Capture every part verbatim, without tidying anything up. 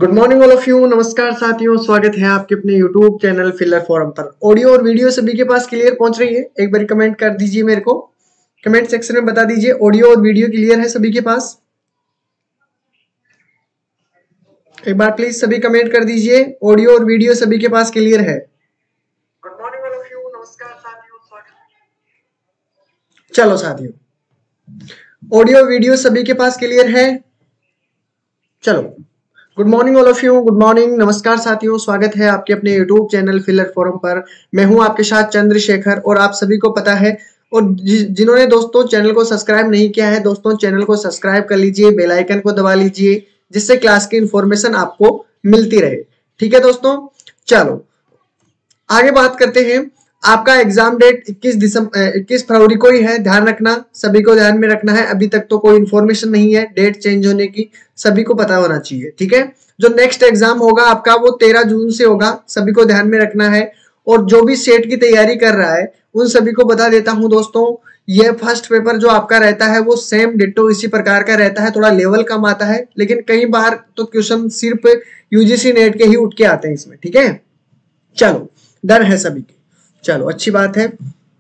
Good morning all of you. नमस्कार साथियों, स्वागत है आपके अपने यूट्यूब चैनल फिलर फोरम पर। ऑडियो और वीडियो सभी के पास क्लियर पहुंच रही है? एक बार कमेंट कर दीजिए, मेरे को कमेंट सेक्शन में बता दीजिए ऑडियो और वीडियो क्लियर है सभी के पास। एक बार प्लीज सभी कमेंट कर दीजिए ऑडियो और वीडियो सभी के पास क्लियर है। Good morning all of you. नमस्कार साथियों, स्वागत। चलो साथियों, ऑडियो वीडियो सभी के पास क्लियर है। चलो, good morning all of you. Good morning, नमस्कार साथियों, स्वागत है आपके अपने यूट्यूब चैनल फिलर फोरम पर। मैं हूं आपके साथ चंद्रशेखर और आप सभी को पता है, और जिन्होंने दोस्तों चैनल को सब्सक्राइब नहीं किया है, दोस्तों चैनल को सब्सक्राइब कर लीजिए, बेल आइकन को दबा लीजिए, जिससे क्लास की इंफॉर्मेशन आपको मिलती रहे। ठीक है दोस्तों, चलो आगे बात करते हैं। आपका एग्जाम डेट इक्कीस दिसंबर इक्कीस फरवरी को ही है, ध्यान रखना, सभी को ध्यान में रखना है। अभी तक तो कोई इन्फॉर्मेशन नहीं है डेट चेंज होने की, सभी को पता होना चाहिए। ठीक है, जो नेक्स्ट एग्जाम होगा आपका वो तेरह जून से होगा, सभी को ध्यान में रखना है। और जो भी सेट की तैयारी कर रहा है उन सभी को बता देता हूं दोस्तों, ये फर्स्ट पेपर जो आपका रहता है वो सेम डिट्टो इसी प्रकार का रहता है। थोड़ा लेवल कम आता है, लेकिन कई बार तो क्वेश्चन सिर्फ यूजीसी नेट के ही उठ के आते हैं इसमें। ठीक है, चलो डर है सभी की, चलो अच्छी बात है।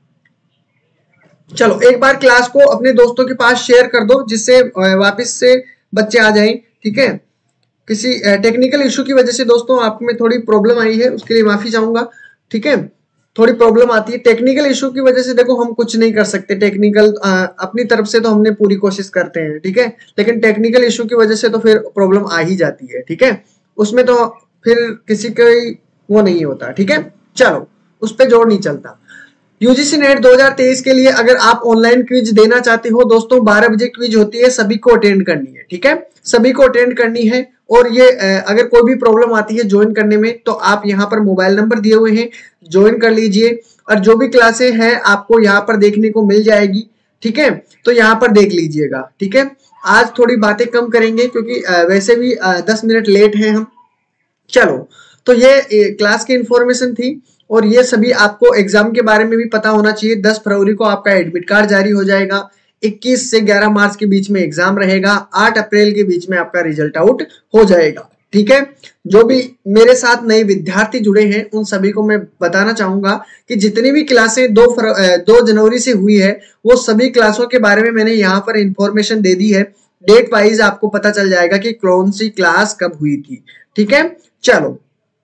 चलो एक बार क्लास को अपने दोस्तों के पास शेयर कर दो, जिससे वापस से बच्चे आ जाएं। ठीक है, किसी टेक्निकल इशू की वजह से दोस्तों आप में थोड़ी प्रॉब्लम आई है, उसके लिए माफी चाहूंगा। ठीक है, थोड़ी प्रॉब्लम आती है टेक्निकल इशू की वजह से। देखो हम कुछ नहीं कर सकते, टेक्निकल अपनी तरफ से तो हमने पूरी कोशिश करते हैं। ठीक है, लेकिन टेक्निकल इशू की वजह से तो फिर प्रॉब्लम आ ही जाती है। ठीक है, उसमें तो फिर किसी का वो नहीं होता। ठीक है, चलो उस पर जोर नहीं चलता। यूजीसी नेट दो हज़ार तेईस के लिए अगर आप ऑनलाइन क्विज देना चाहते हो दोस्तों, बारह बजे क्विज होती है, सभी को अटेंड करनी है। ठीक है, सभी को अटेंड करनी है। और ये अगर कोई भी प्रॉब्लम आती है ज्वाइन करने में, तो आप यहाँ पर मोबाइल नंबर दिए हुए हैं, ज्वाइन कर लीजिए। और जो भी क्लासें हैं आपको यहाँ पर देखने को मिल जाएगी। ठीक है, तो यहाँ पर देख लीजिएगा। ठीक है, आज थोड़ी बातें कम करेंगे क्योंकि वैसे भी दस मिनट लेट हैं हम। चलो, तो ये क्लास की इंफॉर्मेशन थी, और ये सभी आपको एग्जाम के बारे में भी पता होना चाहिए। दस फरवरी को आपका एडमिट कार्ड जारी हो जाएगा, इक्कीस से ग्यारह मार्च के बीच में एग्जाम रहेगा, आठ अप्रैल के बीच में आपका रिजल्ट आउट हो जाएगा। ठीक है, जो भी मेरे साथ नए विद्यार्थी जुड़े हैं उन सभी को मैं बताना चाहूंगा कि जितनी भी क्लासें दो फर, दो जनवरी से हुई है, वो सभी क्लासों के बारे में मैंने यहाँ पर इंफॉर्मेशन दे दी है। डेट वाइज आपको पता चल जाएगा कि कौन सी क्लास कब हुई थी। ठीक है, चलो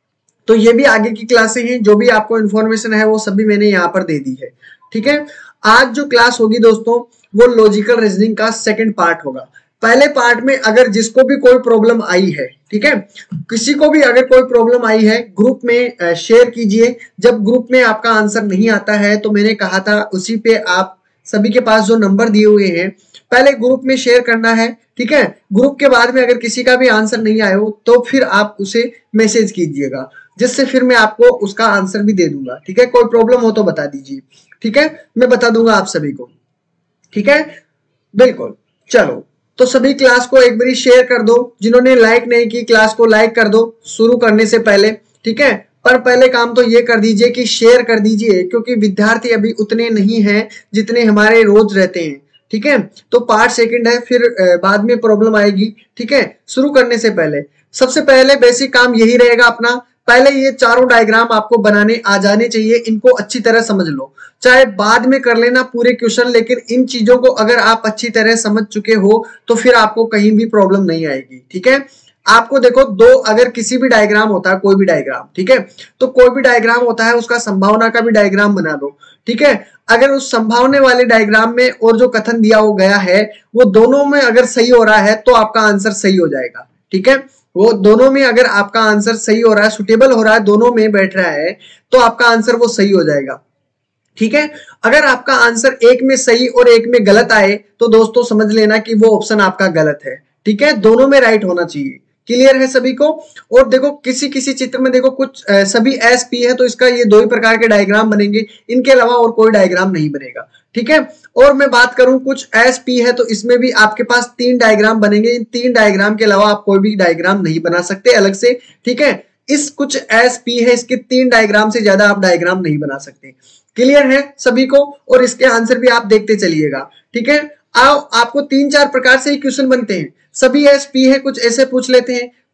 तो ये भी आगे की क्लासें हैं, जो भी आपको इन्फॉर्मेशन है वो सभी मैंने यहाँ पर दे दी है। ठीक है, आज जो क्लास होगी दोस्तों वो लॉजिकल रीजनिंग का सेकंड पार्ट होगा। पहले पार्ट में अगर जिसको भी कोई प्रॉब्लम आई है, ठीक है, किसी को भी अगर कोई प्रॉब्लम आई है, ग्रुप में शेयर कीजिए। जब ग्रुप में आपका आंसर नहीं आता है तो मैंने कहा था उसी पे आप सभी के पास जो नंबर दिए हुए हैं पहले ग्रुप में शेयर करना है। ठीक है, ग्रुप के बाद में अगर किसी का भी आंसर नहीं आया हो तो फिर आप उसे मैसेज कीजिएगा, जिससे फिर मैं आपको उसका आंसर भी दे दूंगा। ठीक है, कोई प्रॉब्लम हो तो बता दीजिए। ठीक है, मैं बता दूंगा आप सभी को। ठीक है, बिल्कुल। चलो तो सभी क्लास को एक बारी शेयर कर दो, जिन्होंने लाइक नहीं की क्लास को लाइक कर दो शुरू करने से पहले। ठीक है, पर पहले काम तो ये कर दीजिए कि शेयर कर दीजिए, क्योंकि विद्यार्थी अभी उतने नहीं हैं जितने हमारे रोज रहते हैं। ठीक है, तो पार्ट सेकंड है, फिर बाद में प्रॉब्लम आएगी। ठीक है, शुरू करने से पहले सबसे पहले बेसिक काम यही रहेगा अपना। पहले ये चारों डायग्राम आपको बनाने आ जाने चाहिए, इनको अच्छी तरह समझ लो, चाहे बाद में कर लेना पूरे क्वेश्चन, लेकिन इन चीजों को अगर आप अच्छी तरह समझ चुके हो तो फिर आपको कहीं भी प्रॉब्लम नहीं आएगी। ठीक है, आपको देखो दो, अगर किसी भी डायग्राम होता है, कोई भी डायग्राम, ठीक है, तो कोई भी डायग्राम होता है उसका संभावना का भी डायग्राम बना दो। ठीक है, अगर उस संभावना वाले डायग्राम में और जो कथन दिया हो गया है वो दोनों में अगर सही हो रहा है तो आपका आंसर सही हो जाएगा। ठीक है, वो दोनों में अगर आपका आंसर सही हो रहा है, सुटेबल हो रहा है, दोनों में बैठ रहा है, तो आपका आंसर वो सही हो जाएगा। ठीक है, अगर आपका आंसर एक में सही और एक में गलत आए तो दोस्तों समझ लेना कि वो ऑप्शन आपका गलत है। ठीक है, दोनों में राइट होना चाहिए। क्लियर है सभी को? और देखो किसी किसी चित्र में देखो कुछ आ, सभी एस पी है तो इसका ये दो ही प्रकार के डायग्राम बनेंगे, इनके अलावा और कोई डायग्राम नहीं बनेगा। ठीक है, और मैं बात करूं कुछ एस पी है तो इसमें भी आपके पास तीन डायग्राम बनेंगे, इन तीन डायग्राम के अलावा आप कोई भी डायग्राम नहीं बना सकते अलग से। ठीक है, इस कुछ एस पी है, इसके तीन डायग्राम से ज्यादा आप डायग्राम नहीं बना सकते। क्लियर है सभी को? और इसके आंसर भी आप देखते चलिएगा। ठीक है, आओ आपको तीन चार प्रकार से ही क्वेश्चन बनते हैं, सभी एस पी है, कुछ ऐसे पूछ लेते हैं,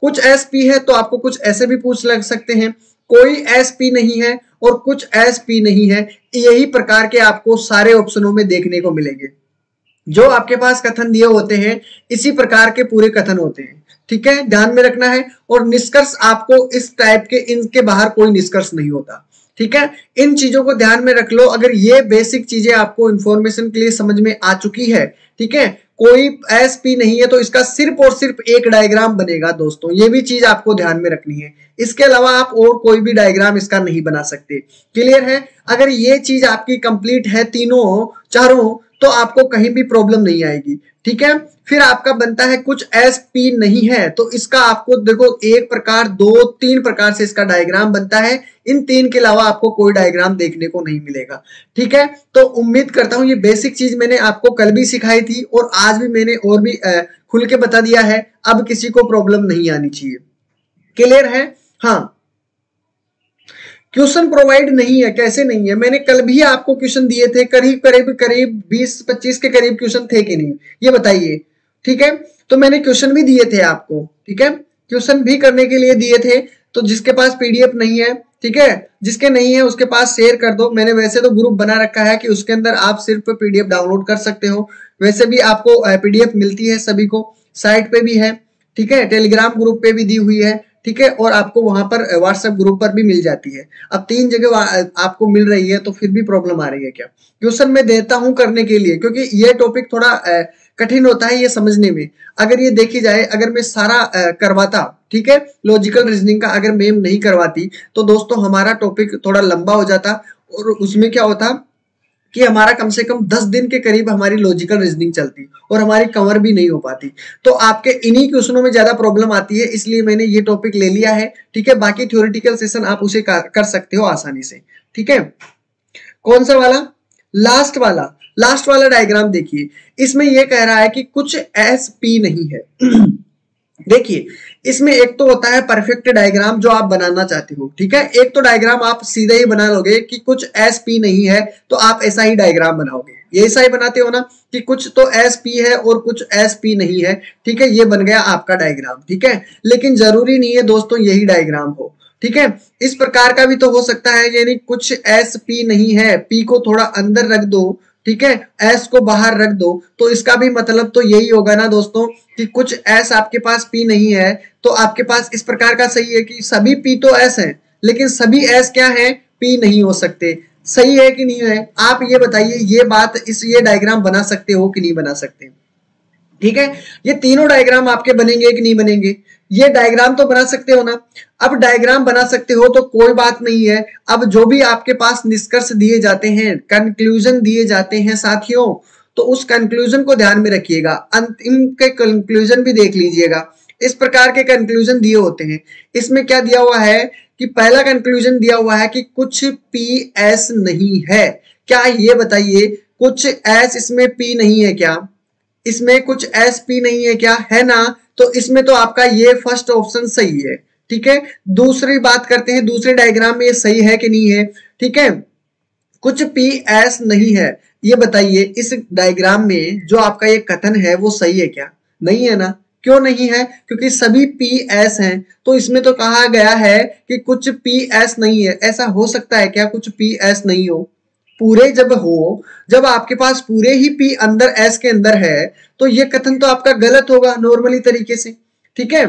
कुछ एस पी है तो आपको कुछ ऐसे भी पूछ लग सकते हैं, कोई एस पी नहीं है और कुछ एस पी नहीं है। यही प्रकार के आपको सारे ऑप्शनों में देखने को मिलेंगे। जो आपके पास कथन दिए होते हैं इसी प्रकार के पूरे कथन होते हैं, ठीक है, ध्यान में रखना है। और निष्कर्ष आपको इस टाइप के, इनके बाहर कोई निष्कर्ष नहीं होता, ठीक है। इन चीजों को ध्यान में रख लो। अगर ये बेसिक चीजें आपको इंफॉर्मेशन के लिए समझ में आ चुकी है, ठीक है, कोई एस पी नहीं है तो इसका सिर्फ और सिर्फ एक डायग्राम बनेगा दोस्तों, ये भी चीज आपको ध्यान में रखनी है। इसके अलावा आप और कोई भी डायग्राम इसका नहीं बना सकते। क्लियर है? अगर ये चीज आपकी कंप्लीट है तीनों चारों, तो आपको कहीं भी प्रॉब्लम नहीं आएगी, ठीक है। फिर आपका बनता है कुछ एस पी नहीं है, तो इसका आपको देखो एक प्रकार, दो, तीन प्रकार से इसका डायग्राम बनता है। इन तीन के अलावा आपको कोई डायग्राम देखने को नहीं मिलेगा, ठीक है। तो उम्मीद करता हूं ये बेसिक चीज मैंने आपको कल भी सिखाई थी और आज भी मैंने और भी खुल के बता दिया है। अब किसी को प्रॉब्लम नहीं आनी चाहिए। क्लियर है? हाँ, क्वेश्चन प्रोवाइड नहीं है। कैसे नहीं है? मैंने कल भी आपको क्वेश्चन दिए थे, करीब करीब करीब बीस पच्चीस के करीब क्वेश्चन थे कि नहीं, ये बताइए, ठीक है। तो मैंने क्वेश्चन भी दिए थे आपको, ठीक है, क्वेश्चन भी करने के लिए दिए थे। तो जिसके पास पीडीएफ नहीं है, ठीक है, जिसके नहीं है उसके पास शेयर कर दो। मैंने वैसे तो ग्रुप बना रखा है कि उसके अंदर आप सिर्फ पीडीएफ डाउनलोड कर सकते हो। वैसे भी आपको पीडीएफ मिलती है सभी को, साइट पे भी है, ठीक है, टेलीग्राम ग्रुप पे भी दी हुई है, ठीक है, और आपको वहां पर व्हाट्सएप ग्रुप पर भी मिल जाती है। अब तीन जगह आपको मिल रही है तो फिर भी प्रॉब्लम आ रही है क्या? क्वेश्चन मैं देता हूं करने के लिए, क्योंकि ये टॉपिक थोड़ा कठिन होता है ये समझने में। अगर ये देखी जाए, अगर मैं सारा करवाता, ठीक है, लॉजिकल रीजनिंग का अगर मैम नहीं करवाती तो दोस्तों हमारा टॉपिक थोड़ा लंबा हो जाता और उसमें क्या होता कि हमारा कम से कम दस दिन के करीब हमारी लॉजिकल रीजनिंग चलती और हमारी कवर भी नहीं हो पाती। तो आपके इन्हीं क्वेश्चनों में ज्यादा प्रॉब्लम आती है, इसलिए मैंने ये टॉपिक ले लिया है, ठीक है। बाकी थ्योरेटिकल सेशन आप उसे कर सकते हो आसानी से, ठीक है। कौन सा वाला? लास्ट वाला। लास्ट वाला डायग्राम देखिए, इसमें यह कह रहा है कि कुछ एस पी नहीं है। देखिए, इसमें एक तो होता है परफेक्ट डायग्राम जो आप बनाना चाहते हो, ठीक है। एक तो डायग्राम आप सीधे ही बना लोगे कि कुछ एस पी नहीं है, तो आप ऐसा ही डायग्राम बनाओगे। ये ऐसा ही बनाते हो ना कि कुछ तो एस पी है और कुछ एस पी नहीं है, ठीक है, ये बन गया आपका डायग्राम, ठीक है। लेकिन जरूरी नहीं है दोस्तों यही डायग्राम हो, ठीक है। इस प्रकार का भी तो हो सकता है, यानी कुछ एस पी नहीं है, पी को थोड़ा अंदर रख दो, ठीक है, एस को बाहर रख दो, तो इसका भी मतलब तो यही होगा ना दोस्तों कि कुछ एस आपके पास पी नहीं है। तो आपके पास इस प्रकार का सही है कि सभी पी तो एस है, लेकिन सभी एस क्या है? पी नहीं हो सकते। सही है कि नहीं है? आप ये बताइए, ये बात, इस ये डायग्राम बना सकते हो कि नहीं बना सकते? ठीक है, ये तीनों डायग्राम आपके बनेंगे कि नहीं बनेंगे? ये डायग्राम तो बना सकते हो ना। अब डायग्राम बना सकते हो तो कोई बात नहीं है। अब जो भी आपके पास निष्कर्ष दिए जाते हैं, कंक्लूजन दिए जाते हैं साथियों, तो उस कंक्लूजन को ध्यान में रखिएगा, अंतिम के कंक्लूजन भी देख लीजिएगा। इस प्रकार के कंक्लूजन दिए होते हैं। इसमें क्या दिया हुआ है कि पहला कंक्लूजन दिया हुआ है कि कुछ पी एस नहीं है। क्या ये बताइए, कुछ एस इसमें पी नहीं है क्या? इसमें कुछ एस पी नहीं है क्या? है ना? तो इसमें तो आपका ये फर्स्ट ऑप्शन सही है, ठीक है। दूसरी बात करते हैं, दूसरे डायग्राम में ये सही है कि नहीं है? ठीक है, कुछ पी एस नहीं है। ये बताइए इस डायग्राम में जो आपका ये कथन है वो सही है क्या? नहीं है ना। क्यों नहीं है? क्योंकि सभी पी एस हैं। तो इसमें तो कहा गया है कि कुछ पी एस नहीं है। ऐसा हो सकता है क्या कुछ पी एस नहीं हो? पूरे जब हो, जब आपके पास पूरे ही पी अंदर एस के अंदर है, तो ये कथन तो आपका गलत होगा नॉर्मली तरीके से, ठीक है।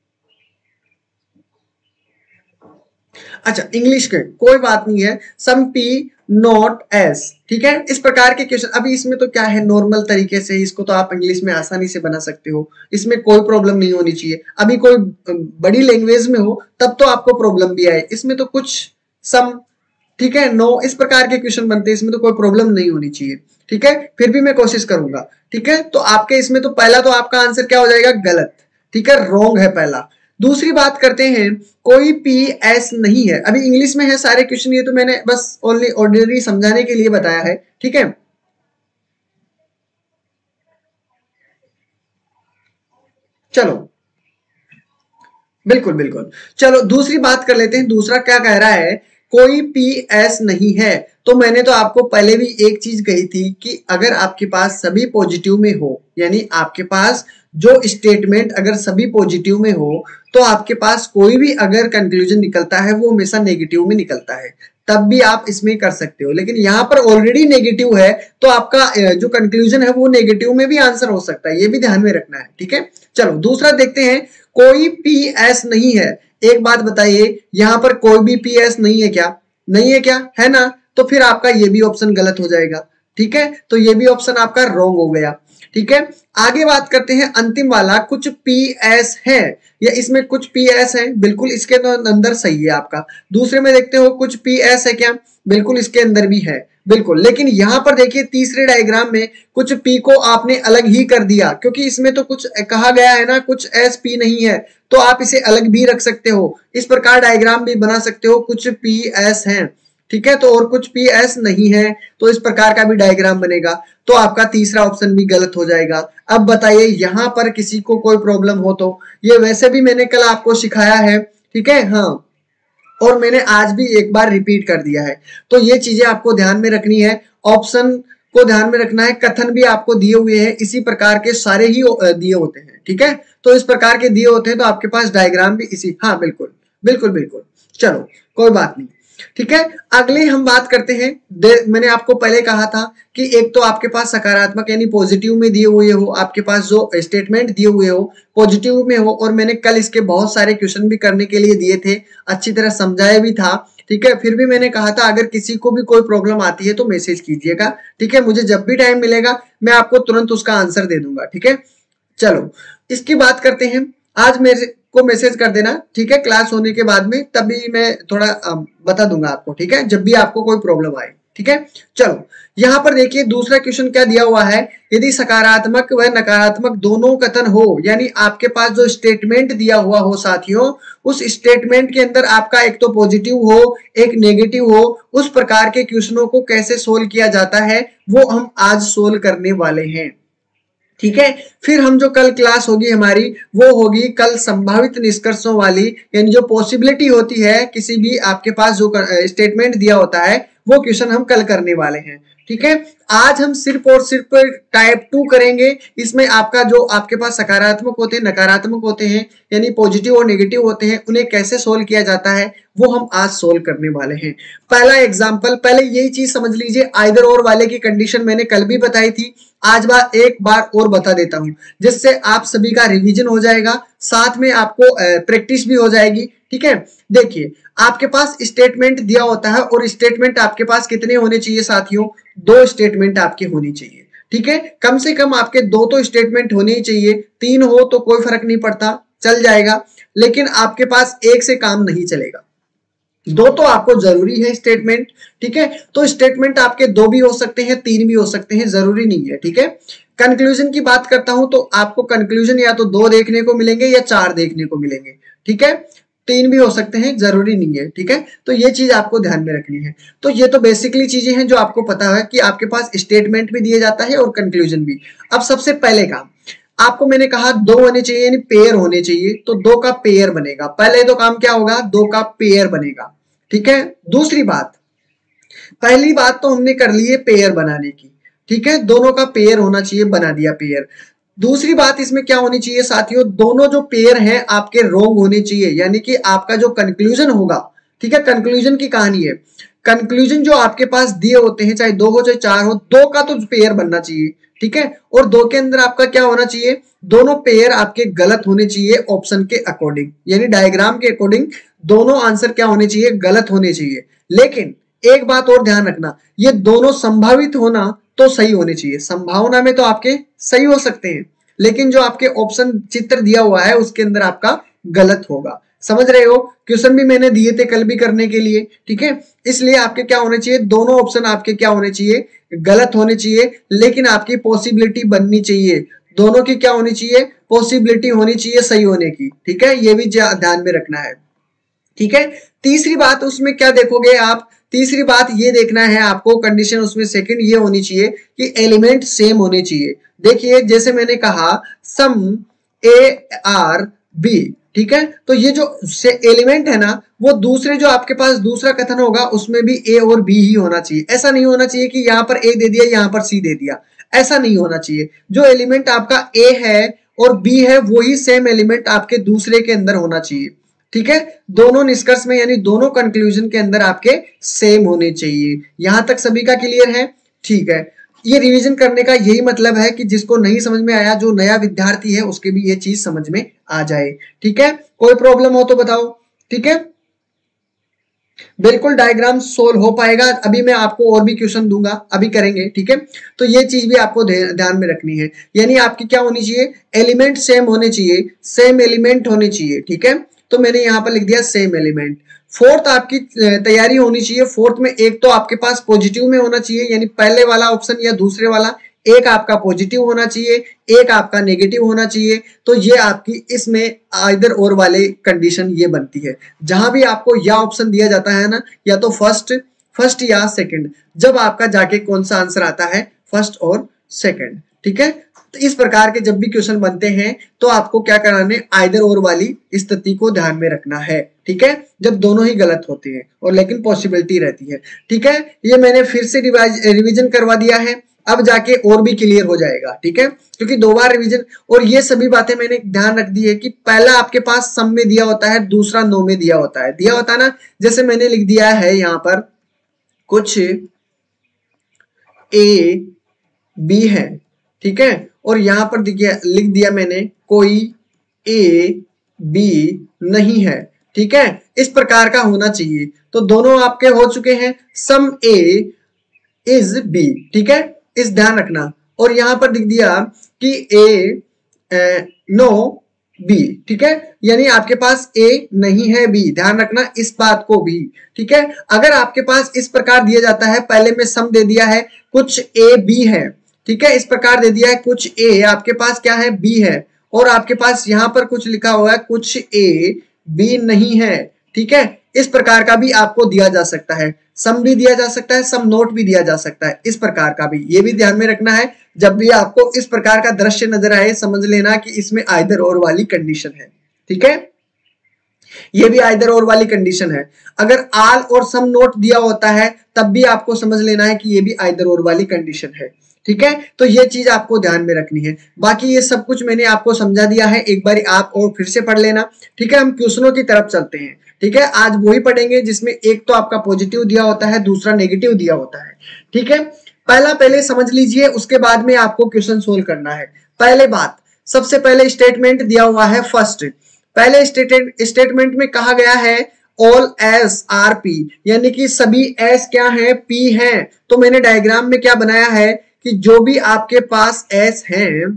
अच्छा, इंग्लिश के कोई बात नहीं है, सम पी नॉट एस, ठीक है। इस प्रकार के क्वेश्चन, अभी इसमें तो क्या है, नॉर्मल तरीके से इसको तो आप इंग्लिश में आसानी से बना सकते हो, इसमें कोई प्रॉब्लम नहीं होनी चाहिए। अभी कोई बड़ी लैंग्वेज में हो तब तो आपको प्रॉब्लम भी आए, इसमें तो कुछ सम, ठीक है, नो, इस प्रकार के क्वेश्चन बनते हैं, इसमें तो कोई प्रॉब्लम नहीं होनी चाहिए, ठीक है। फिर भी मैं कोशिश करूंगा, ठीक है। तो आपके इसमें तो पहला तो आपका आंसर क्या हो जाएगा? गलत, ठीक है, रॉन्ग है पहला। दूसरी बात करते हैं, कोई पी एस नहीं है। अभी इंग्लिश में है सारे क्वेश्चन, ये तो मैंने बस ओनली ऑर्डिनरी समझाने के लिए बताया है, ठीक है। चलो, बिल्कुल बिल्कुल, चलो दूसरी बात कर लेते हैं। दूसरा क्या कह रहा है? कोई पी एस नहीं है। तो मैंने तो आपको पहले भी एक चीज कही थी कि अगर आपके पास सभी पॉजिटिव में हो, यानी आपके पास जो स्टेटमेंट अगर सभी पॉजिटिव में हो, तो आपके पास कोई भी अगर कंक्लूजन निकलता है वो हमेशा नेगेटिव में निकलता है, तब भी आप इसमें कर सकते हो। लेकिन यहाँ पर ऑलरेडी नेगेटिव है तो आपका जो कंक्लूजन है वो नेगेटिव में भी आंसर हो सकता है, ये भी ध्यान में रखना है, ठीक है। चलो दूसरा देखते हैं, कोई पी एस नहीं है। एक बात बताइए, यहाँ पर कोई भी पी एस नहीं है क्या? नहीं है क्या, है ना? तो फिर आपका ये भी ऑप्शन गलत हो जाएगा, ठीक है। तो ये भी ऑप्शन आपका रॉन्ग हो गया, ठीक है। आगे बात करते हैं अंतिम वाला, कुछ पी एस है या इसमें कुछ पी एस है, बिल्कुल इसके अंदर सही है आपका। दूसरे में देखते हो कुछ पी एस है क्या, बिल्कुल इसके अंदर भी है, बिल्कुल। लेकिन यहां पर देखिए तीसरे डायग्राम में कुछ पी को आपने अलग ही कर दिया, क्योंकि इसमें तो कुछ कहा गया है ना, कुछ एस पी नहीं है, तो आप इसे अलग भी रख सकते हो। इस प्रकार डायग्राम भी बना सकते हो, कुछ पी एस है, ठीक है, तो और कुछ पी एस नहीं है, तो इस प्रकार का भी डायग्राम बनेगा। तो आपका तीसरा ऑप्शन भी गलत हो जाएगा। अब बताइए यहां पर किसी को कोई प्रॉब्लम हो तो, ये वैसे भी मैंने कल आपको सिखाया है, ठीक है, हाँ, और मैंने आज भी एक बार रिपीट कर दिया है। तो ये चीजें आपको ध्यान में रखनी है, ऑप्शन को ध्यान में रखना है, कथन भी आपको दिए हुए हैं, इसी प्रकार के सारे ही दिए होते हैं, ठीक है। तो इस प्रकार के दिए होते हैं तो आपके पास डायग्राम भी इसी, हाँ बिल्कुल बिल्कुल बिल्कुल, चलो कोई बात नहीं, ठीक है। अगले हम बात करते हैं, मैंने आपको पहले कहा था कि एक तो आपके पास सकारात्मक यानी पॉजिटिव में दिए हुए हो, आपके पास जो स्टेटमेंट दिए हुए हो पॉजिटिव में हो, और मैंने कल इसके बहुत सारे क्वेश्चन भी करने के लिए दिए थे, अच्छी तरह समझाया भी था, ठीक है। फिर भी मैंने कहा था अगर किसी को भी कोई प्रॉब्लम आती है तो मैसेज कीजिएगा, ठीक है, मुझे जब भी टाइम मिलेगा मैं आपको तुरंत उसका आंसर दे दूंगा, ठीक है। चलो इसकी बात करते हैं, आज मेरे को मैसेज कर देना, ठीक है, क्लास होने के बाद में, तभी मैं थोड़ा बता दूंगा आपको, ठीक है, जब भी आपको कोई प्रॉब्लम आए, ठीक है। चलो यहाँ पर देखिए दूसरा क्वेश्चन क्या दिया हुआ है, यदि सकारात्मक व नकारात्मक दोनों कथन हो, यानी आपके पास जो स्टेटमेंट दिया हुआ हो साथियों, उस स्टेटमेंट के अंदर आपका एक तो पॉजिटिव हो एक नेगेटिव हो, उस प्रकार के क्वेश्चनों को कैसे सोल्व किया जाता है वो हम आज सोल्व करने वाले हैं, ठीक है। फिर हम जो कल क्लास होगी हमारी वो होगी कल संभावित निष्कर्षों वाली, यानी जो पॉसिबिलिटी होती है किसी भी आपके पास जो स्टेटमेंट दिया होता है वो क्वेश्चन हम कल करने वाले हैं, ठीक है। आज हम सिर्फ और सिर्फ टाइप टू करेंगे, इसमें आपका जो आपके पास सकारात्मक होते हैं नकारात्मक होते हैं यानी पॉजिटिव और नेगेटिव होते हैं, उन्हें कैसे सोल्व किया जाता है वो हम आज सोल्व करने वाले हैं। पहला एग्जांपल, पहले यही चीज समझ लीजिए, आइदर और वाले की कंडीशन मैंने कल भी बताई थी, आज बार एक बार और बता देता हूं, जिससे आप सभी का रिवीजन हो जाएगा, साथ में आपको प्रैक्टिस भी हो जाएगी, ठीक है। देखिए आपके पास स्टेटमेंट दिया होता है और स्टेटमेंट आपके पास कितने होने चाहिए साथियों, दो स्टेटमेंट आपके होनी चाहिए, ठीक है, कम से कम आपके दो तो स्टेटमेंट होने ही चाहिए, तीन हो तो कोई फर्क नहीं पड़ता, चल जाएगा, लेकिन आपके पास एक से काम नहीं चलेगा, दो तो आपको जरूरी है स्टेटमेंट, ठीक है। तो स्टेटमेंट आपके दो भी हो सकते हैं तीन भी हो सकते हैं, जरूरी नहीं है, ठीक है। कंक्लूजन की बात करता हूं तो आपको कंक्लूजन या तो दो देखने को मिलेंगे या चार देखने को मिलेंगे, ठीक है, तीन भी हो सकते हैं, जरूरी नहीं है, ठीक है। तो ये चीज आपको ध्यान में रखनी है। तो ये तो बेसिकली चीजें हैं जो आपको पता है कि आपके पास स्टेटमेंट भी दिया जाता है और कंक्लूजन भी। अब सबसे पहले काम आपको मैंने कहा दो होने चाहिए यानी पेयर होने चाहिए, तो दो का पेयर बनेगा, पहले तो काम क्या होगा, दो का पेयर बनेगा, ठीक है। दूसरी बात, पहली बात तो हमने कर ली है पेयर बनाने की, ठीक है, दोनों का पेयर होना चाहिए, बना दिया पेयर। दूसरी बात इसमें क्या होनी चाहिए साथियों, दोनों जो पेयर हैं आपके रोंग होने चाहिए, यानी कि आपका जो कंक्लूजन होगा, ठीक है, कंक्लूजन की कहानी है, कंक्लूजन जो आपके पास दिए होते हैं चाहे दो हो चाहे चार हो, दो का तो पेयर बनना चाहिए, ठीक है। और दो के अंदर आपका क्या होना चाहिए, दोनों पेयर आपके गलत होने चाहिए ऑप्शन के अकॉर्डिंग, यानी डायग्राम के अकॉर्डिंग दोनों आंसर क्या होने चाहिए, गलत होने चाहिए। लेकिन एक बात और ध्यान रखना, ये दोनों संभावित होना तो सही होने चाहिए, संभावना में तो आपके सही हो सकते हैं, लेकिन जो आपके ऑप्शन चित्र दिया हुआ है उसके अंदर आपका गलत होगा, समझ रहे हो। क्वेश्चन भी मैंने दिए थे कल भी करने के लिए, ठीक है, इसलिए आपके क्या होने चाहिए, दोनों ऑप्शन आपके क्या होने चाहिए, गलत होने चाहिए, लेकिन आपकी पॉसिबिलिटी बननी चाहिए, दोनों की क्या होनी चाहिए, पॉसिबिलिटी होनी चाहिए सही होने की, ठीक है, ये भी ध्यान में रखना है, ठीक है। तीसरी बात उसमें क्या देखोगे आप, तीसरी बात ये देखना है आपको, कंडीशन उसमें सेकंड ये होनी चाहिए कि एलिमेंट सेम होने चाहिए। देखिए जैसे मैंने कहा सम ए आर बी, ठीक है। तो ये जो से एलिमेंट है ना, वो दूसरे जो आपके पास दूसरा कथन होगा उसमें भी ए और बी ही होना चाहिए। ऐसा नहीं होना चाहिए कि यहाँ पर ए दे दिया यहाँ पर सी दे दिया, ऐसा नहीं होना चाहिए। जो एलिमेंट आपका ए है और बी है वही सेम एलिमेंट आपके दूसरे के अंदर होना चाहिए, ठीक है। दोनों निष्कर्ष में यानी दोनों कंक्लूजन के अंदर आपके सेम होने चाहिए। यहां तक सभी का क्लियर है? ठीक है। ये रिवीजन करने का यही मतलब है कि जिसको नहीं समझ में आया, जो नया विद्यार्थी है उसके भी ये चीज समझ में आ जाए, ठीक है। कोई प्रॉब्लम हो तो बताओ, ठीक है। बिल्कुल डायग्राम सोल्व हो पाएगा। अभी मैं आपको और भी क्वेश्चन दूंगा, अभी करेंगे, ठीक है। तो ये चीज भी आपको ध्यान में रखनी है, यानी आपकी क्या होनी चाहिए, एलिमेंट सेम होने चाहिए, सेम एलिमेंट होने चाहिए, ठीक है। तो मैंने यहाँ पर लिख दिया सेम एलिमेंट। फोर्थ आपकी तैयारी होनी चाहिए। फोर्थ में एक तो आपके पास पॉजिटिव में होना चाहिए, यानी पहले वाला ऑप्शन या दूसरे वाला, एक आपका पॉजिटिव होना चाहिए, एक आपका नेगेटिव होना चाहिए। तो ये आपकी इसमें आइदर और वाले कंडीशन ये बनती है। जहां भी आपको या ऑप्शन दिया जाता है ना, या तो फर्स्ट फर्स्ट या सेकंड, जब आपका जाके कौन सा आंसर आता है, फर्स्ट और सेकंड, ठीक है। तो इस प्रकार के जब भी क्वेश्चन बनते हैं तो आपको क्या कराने, आइदर और वाली स्थिति को ध्यान में रखना है, ठीक है। जब दोनों ही गलत होते हैं और लेकिन पॉसिबिलिटी रहती है, ठीक है। ये मैंने फिर से रिविजन करवा दिया है, अब जाके और भी क्लियर हो जाएगा, ठीक है। क्योंकि दो बार रिवीजन, और ये सभी बातें मैंने ध्यान रख दी है कि पहला आपके पास सम में दिया होता है, दूसरा नो में दिया होता है, दिया होता है ना। जैसे मैंने लिख दिया है यहाँ पर कुछ ए बी है, ठीक है, और यहां पर देखिए लिख दिया मैंने कोई ए बी नहीं है, ठीक है। इस प्रकार का होना चाहिए। तो दोनों आपके हो चुके हैं, सम ए इज बी, ठीक है, इस ध्यान रखना। और यहां पर लिख दिया कि ए नो बी, ठीक है, यानी आपके पास ए नहीं है बी, ध्यान रखना इस बात को भी, ठीक है। अगर आपके पास इस प्रकार दिया जाता है, पहले में सम दे दिया है कुछ ए बी है, ठीक है, इस प्रकार दे दिया है कुछ ए आपके पास क्या है, बी है, और आपके पास यहां पर कुछ लिखा हुआ है कुछ ए बी नहीं है, ठीक है। इस प्रकार का भी आपको दिया जा सकता है, सम भी दिया जा सकता है, सम नोट भी दिया जा सकता है, इस प्रकार का भी, ये भी ध्यान में रखना है। जब भी आपको इस प्रकार का दृश्य नजर आए, समझ लेना कि इसमें आइदर और वाली कंडीशन है, ठीक है। ये भी आइदर और वाली कंडीशन है। अगर आल और सम नोट दिया होता है तब भी आपको समझ लेना है कि ये भी आइदर और वाली कंडीशन है, ठीक है। तो ये चीज आपको ध्यान में रखनी है। बाकी ये सब कुछ मैंने आपको समझा दिया है, एक बार आप और फिर से पढ़ लेना, ठीक है। हम क्वेश्चनों की तरफ चलते हैं, ठीक है। आज वही पढ़ेंगे जिसमें एक तो आपका पॉजिटिव दिया होता है, दूसरा नेगेटिव दिया होता है, ठीक है। पहला पहले समझ लीजिए, उसके बाद में आपको क्वेश्चन सोल्व करना है। पहले बात, सबसे पहले स्टेटमेंट दिया हुआ है फर्स्ट। पहले स्टेटमेंट में कहा गया है ऑल एस आर पी, यानी कि सभी एस क्या है, पी है। तो मैंने डायग्राम में क्या बनाया है कि जो भी आपके पास एस है,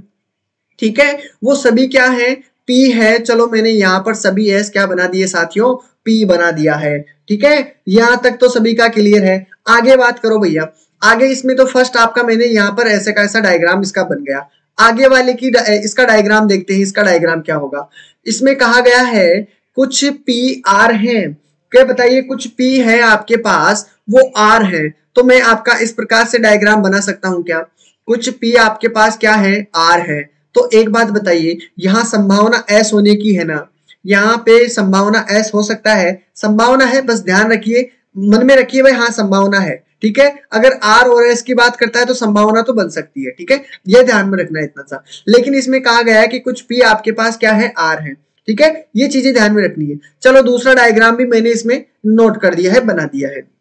ठीक है, वो सभी क्या है, पी है। चलो मैंने यहाँ पर सभी एस क्या बना दिए साथियों, पी बना दिया है, ठीक है। यहां तक तो सभी का क्लियर है। आगे बात करो भैया, आगे इसमें तो फर्स्ट आपका मैंने यहाँ पर ऐसे का ऐसा डायग्राम इसका बन गया। आगे वाले की इसका डायग्राम देखते हैं, इसका डायग्राम क्या होगा। इसमें कहा गया है कुछ पी आर है, क्या बताइए, कुछ पी है आपके पास, वो आर है। तो मैं आपका इस प्रकार से डायग्राम बना सकता हूं क्या, कुछ पी आपके पास क्या है, आर है। तो एक बात बताइए, यहाँ संभावना एस होने की है ना, यहाँ पे संभावना एस हो सकता है, संभावना है, बस ध्यान रखिए, मन में रखिए भाई, हाँ संभावना है, ठीक है। अगर आर और एस की बात करता है तो संभावना तो बन सकती है, ठीक है, यह ध्यान में रखना है इतना सा। लेकिन इसमें कहा गया है कि कुछ पी आपके पास क्या है, आर है, ठीक है, ये चीजें ध्यान में रखनी है। चलो दूसरा डायग्राम भी मैंने इसमें नोट कर दिया है, बना दिया है।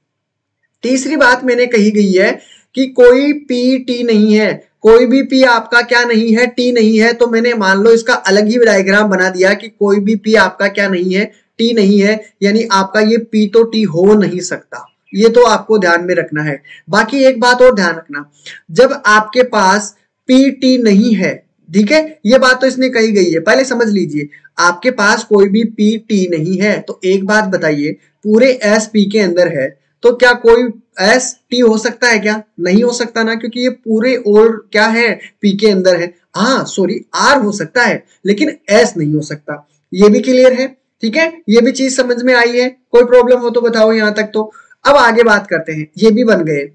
तीसरी बात मैंने कही गई है कि कोई पी टी नहीं है, कोई भी पी आपका क्या नहीं है, टी नहीं है। तो मैंने मान लो इसका अलग ही डायग्राम बना दिया कि कोई भी पी आपका क्या नहीं है, टी नहीं है, यानी आपका ये पी तो टी हो नहीं सकता, ये तो आपको ध्यान में रखना है। बाकी एक बात और ध्यान रखना, जब आपके पास पी टी नहीं है, ठीक है, ये बात तो इसने कही गई है, पहले समझ लीजिए, आपके पास कोई भी पी टी नहीं है। तो एक बात बताइए, पूरे एस पी के अंदर है, तो क्या कोई एस टी हो सकता है क्या, नहीं हो सकता ना, क्योंकि ये पूरे और क्या है, पी के अंदर है। हाँ सॉरी, आर हो सकता है लेकिन एस नहीं हो सकता, ये भी क्लियर है, ठीक है। ये भी चीज समझ में आई है, कोई प्रॉब्लम हो तो बताओ यहां तक। तो अब आगे बात करते हैं, ये भी बन गए।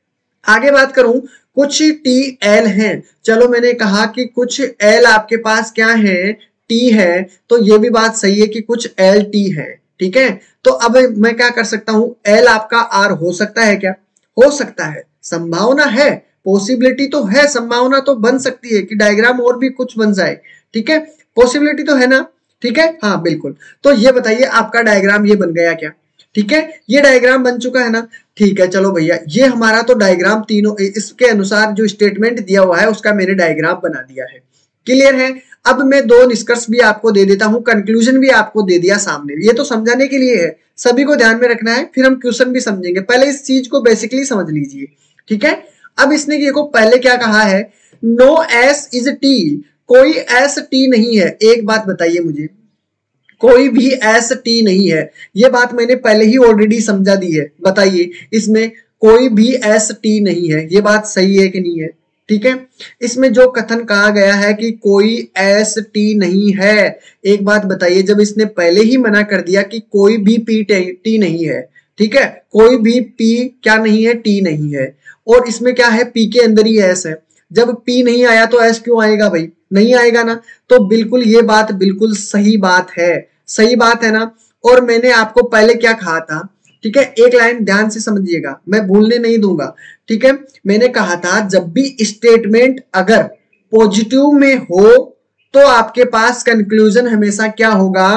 आगे बात करूं, कुछ टी एल हैं। चलो मैंने कहा कि कुछ एल आपके पास क्या है, टी है तो ये भी बात सही है कि कुछ एल टी है, ठीक है। तो अब मैं क्या कर सकता हूं, एल आपका आर हो सकता है क्या, हो सकता है, संभावना है, पॉसिबिलिटी तो है, संभावना तो बन सकती है कि डायग्राम और भी कुछ बन जाए, ठीक है, पॉसिबिलिटी तो है ना, ठीक है, हाँ बिल्कुल। तो ये बताइए आपका डायग्राम ये बन गया क्या, ठीक है, ये डायग्राम बन चुका है ना, ठीक है। चलो भैया ये हमारा तो डायग्राम तीनों इसके अनुसार जो स्टेटमेंट दिया हुआ है उसका मैंने डायग्राम बना दिया है, क्लियर है। अब मैं दो निष्कर्ष भी आपको दे देता हूं, कंक्लूजन भी आपको दे दिया सामने, ये तो समझाने के लिए है, सभी को ध्यान में रखना है, फिर हम क्वेश्चन भी समझेंगे, पहले इस चीज को बेसिकली समझ लीजिए, ठीक है। अब इसने देखो पहले क्या कहा है, नो एस इज टी, कोई एस टी नहीं है। एक बात बताइए मुझे, कोई भी एस टी नहीं है, ये बात मैंने पहले ही ऑलरेडी समझा दी है, बताइए इसमें कोई भी एस टी नहीं है, ये बात सही है कि नहीं है, ठीक है। इसमें जो कथन कहा गया है कि कोई एस टी नहीं है, एक बात बताइए, जब इसने पहले ही मना कर दिया कि कोई भी पी टी नहीं है, ठीक है, कोई भी पी क्या नहीं है, टी नहीं है, और इसमें क्या है, पी के अंदर ही एस है, जब पी नहीं आया तो एस क्यों आएगा भाई, नहीं आएगा ना। तो बिल्कुल ये बात बिल्कुल सही बात है, सही बात है ना। और मैंने आपको पहले क्या कहा था, ठीक है, एक लाइन ध्यान से समझिएगा, मैं भूलने नहीं दूंगा, ठीक है। मैंने कहा था जब भी स्टेटमेंट अगर पॉजिटिव में हो तो आपके पास कंक्लूजन हमेशा क्या होगा,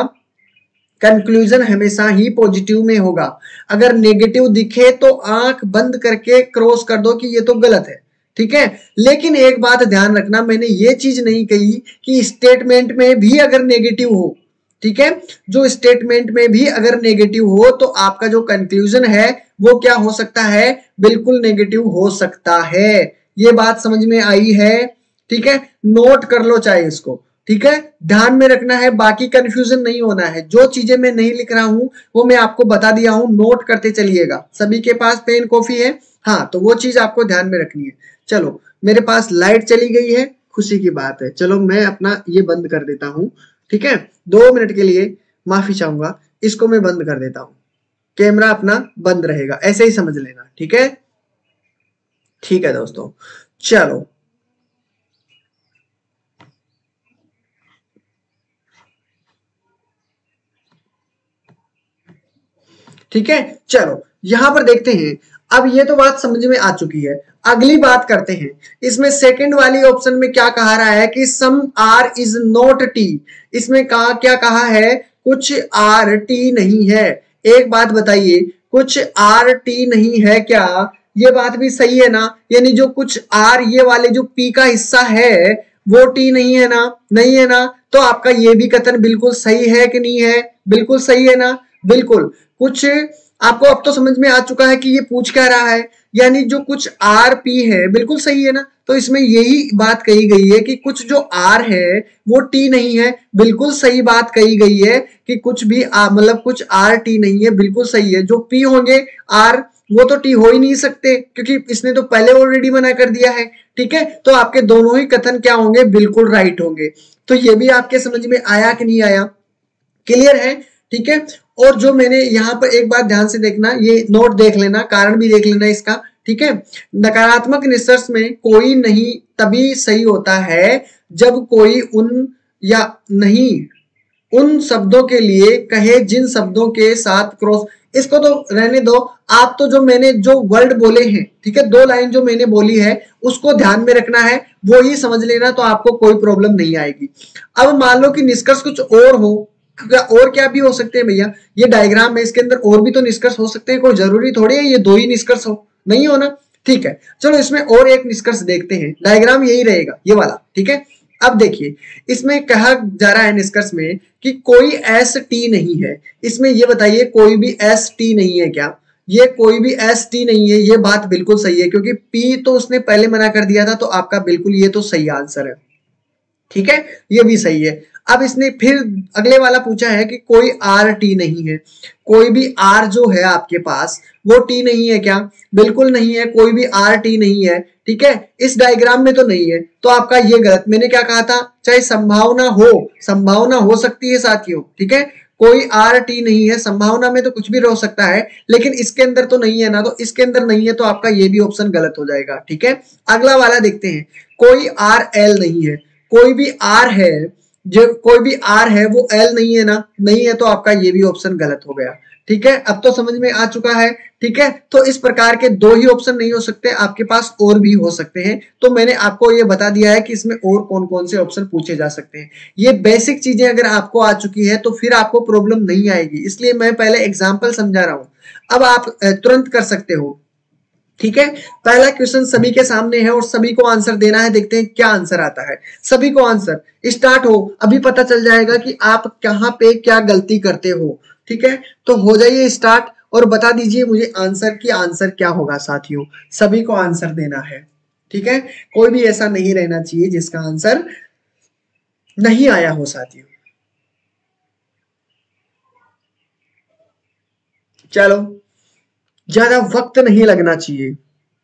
कंक्लूजन हमेशा ही पॉजिटिव में होगा। अगर नेगेटिव दिखे तो आंख बंद करके क्रॉस कर दो कि ये तो गलत है, ठीक है। लेकिन एक बात ध्यान रखना, मैंने ये चीज नहीं कही कि स्टेटमेंट में भी अगर नेगेटिव हो, ठीक है, जो स्टेटमेंट में भी अगर नेगेटिव हो तो आपका जो कंक्लूजन है वो क्या हो सकता है, बिल्कुल नेगेटिव हो सकता है। ये बात समझ में आई है, ठीक है, नोट कर लो चाहे इसको, ठीक है, ध्यान में रखना है, बाकी कंफ्यूजन नहीं होना है। जो चीजें मैं नहीं लिख रहा हूं वो मैं आपको बता दिया हूं, नोट करते चलिएगा। सभी के पास पेन कॉफी है, हाँ, तो वो चीज आपको ध्यान में रखनी है। चलो मेरे पास लाइट चली गई है, खुशी की बात है, चलो मैं अपना ये बंद कर देता हूं, ठीक है, दो मिनट के लिए माफी चाहूंगा, इसको मैं बंद कर देता हूं, कैमरा अपना बंद रहेगा, ऐसे ही समझ लेना, ठीक है, ठीक है दोस्तों। चलो ठीक है, चलो यहां पर देखते हैं। अब ये तो बात समझ में आ चुकी है, अगली बात करते हैं। इसमें सेकंड वाली ऑप्शन में क्या कहा रहा है कि some R is not T, इसमें कहा क्या कहा है, कुछ आर टी नहीं है। एक बात बताइए, कुछ आर टी नहीं है क्या, ये बात भी सही है ना, यानी जो कुछ आर ये वाले जो पी का हिस्सा है वो टी नहीं है ना, नहीं है ना। तो आपका ये भी कथन बिल्कुल सही है कि नहीं है, बिल्कुल सही है ना, बिल्कुल। कुछ आपको अब तो समझ में आ चुका है कि ये पूछ क्या रहा है, यानी जो कुछ आर पी है, बिल्कुल सही है ना। तो इसमें यही बात कही गई है कि कुछ जो आर है वो टी नहीं है, बिल्कुल सही बात कही गई है कि कुछ भी मतलब कुछ आर टी नहीं है, बिल्कुल सही है। जो पी होंगे आर वो तो टी हो ही नहीं सकते, क्योंकि इसने तो पहले ऑलरेडी मना कर दिया है, ठीक है। तो आपके दोनों ही कथन क्या होंगे, बिल्कुल राइट होंगे। तो ये भी आपके समझ में आया कि नहीं आया, क्लियर है, ठीक है। और जो मैंने यहाँ पर एक बात ध्यान से देखना, ये नोट देख लेना, कारण भी देख लेना इसका, ठीक है। नकारात्मक निष्कर्ष में कोई नहीं तभी सही होता है जब कोई उन या नहीं उन शब्दों के लिए कहे जिन शब्दों के साथ क्रॉस, इसको तो रहने दो, आप तो जो मैंने जो वर्ड बोले हैं, ठीक है, दो लाइन जो मैंने बोली है उसको ध्यान में रखना है, वो ही समझ लेना, तो आपको कोई प्रॉब्लम नहीं आएगी। अब मान लो कि निष्कर्ष कुछ और हो, और क्या भी हो सकते हैं भैया, ये डायग्राम है, इसके अंदर और भी तो निष्कर्ष हो सकते हैं, कोई जरूरी थोड़ी है ये दो ही निष्कर्ष हो, नहीं हो ना, ठीक है। चलो इसमें और एक निष्कर्ष देखते हैं, डायग्राम यही रहेगा ये वाला, ठीक है। अब देखिए इसमें कहा जा रहा है निष्कर्ष में कि कोई एस टी नहीं है, इसमें ये बताइए कोई भी एस टी नहीं है क्या, ये कोई भी एस टी नहीं है, ये बात बिल्कुल सही है, क्योंकि पी तो उसने पहले मना कर दिया था, तो आपका बिल्कुल ये तो सही आंसर है, ठीक है, ये भी सही है। अब इसने फिर अगले वाला पूछा है कि कोई आर टी नहीं है, कोई भी आर जो है आपके पास वो टी नहीं है क्या, बिल्कुल नहीं है, कोई भी आर टी नहीं है, ठीक है, इस डायग्राम में तो नहीं है, तो आपका ये गलत। मैंने क्या कहा था, चाहे संभावना हो, संभावना हो सकती है साथियों, ठीक है, कोई आर टी नहीं है, संभावना में तो कुछ भी हो सकता है, लेकिन इसके अंदर तो नहीं है ना, तो इसके अंदर नहीं है, तो आपका ये भी ऑप्शन गलत हो जाएगा, ठीक है। अगला वाला देखते हैं, कोई आर एल नहीं है, कोई भी आर है जो कोई भी आर है वो एल नहीं है ना, नहीं है तो आपका ये भी ऑप्शन गलत हो गया। ठीक है, अब तो समझ में आ चुका है। ठीक है, तो इस प्रकार के दो ही ऑप्शन नहीं हो सकते, आपके पास और भी हो सकते हैं। तो मैंने आपको ये बता दिया है कि इसमें और कौन कौन से ऑप्शन पूछे जा सकते हैं। ये बेसिक चीजें अगर आपको आ चुकी है तो फिर आपको प्रॉब्लम नहीं आएगी, इसलिए मैं पहले एग्जाम्पल समझा रहा हूं। अब आप तुरंत कर सकते हो। ठीक है, पहला क्वेश्चन सभी के सामने है और सभी को आंसर देना है। देखते हैं क्या आंसर आता है। सभी को आंसर स्टार्ट हो, अभी पता चल जाएगा कि आप कहां पे क्या गलती करते हो। ठीक है, तो हो जाइए स्टार्ट और बता दीजिए मुझे आंसर की आंसर क्या होगा। साथियों सभी को आंसर देना है। ठीक है, कोई भी ऐसा नहीं रहना चाहिए जिसका आंसर नहीं आया हो। साथियों चलो, ज्यादा वक्त नहीं लगना चाहिए।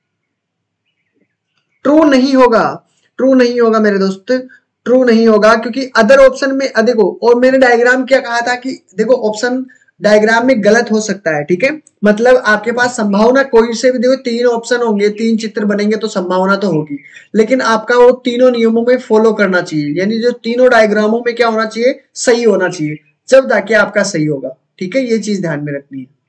ट्रू नहीं होगा, ट्रू नहीं होगा मेरे दोस्त, ट्रू नहीं होगा, क्योंकि अदर ऑप्शन में देखो, और मैंने डायग्राम क्या कहा था कि देखो ऑप्शन डायग्राम में गलत हो सकता है। ठीक है, मतलब आपके पास संभावना कोई से भी, देखो तीन ऑप्शन होंगे, तीन चित्र बनेंगे तो संभावना तो होगी, लेकिन आपका वो तीनों नियमों में फॉलो करना चाहिए, यानी जो तीनों डायग्रामों में क्या होना चाहिए, सही होना चाहिए, जब जाके आपका सही होगा। ठीक है, ये चीज ध्यान में रखनी है।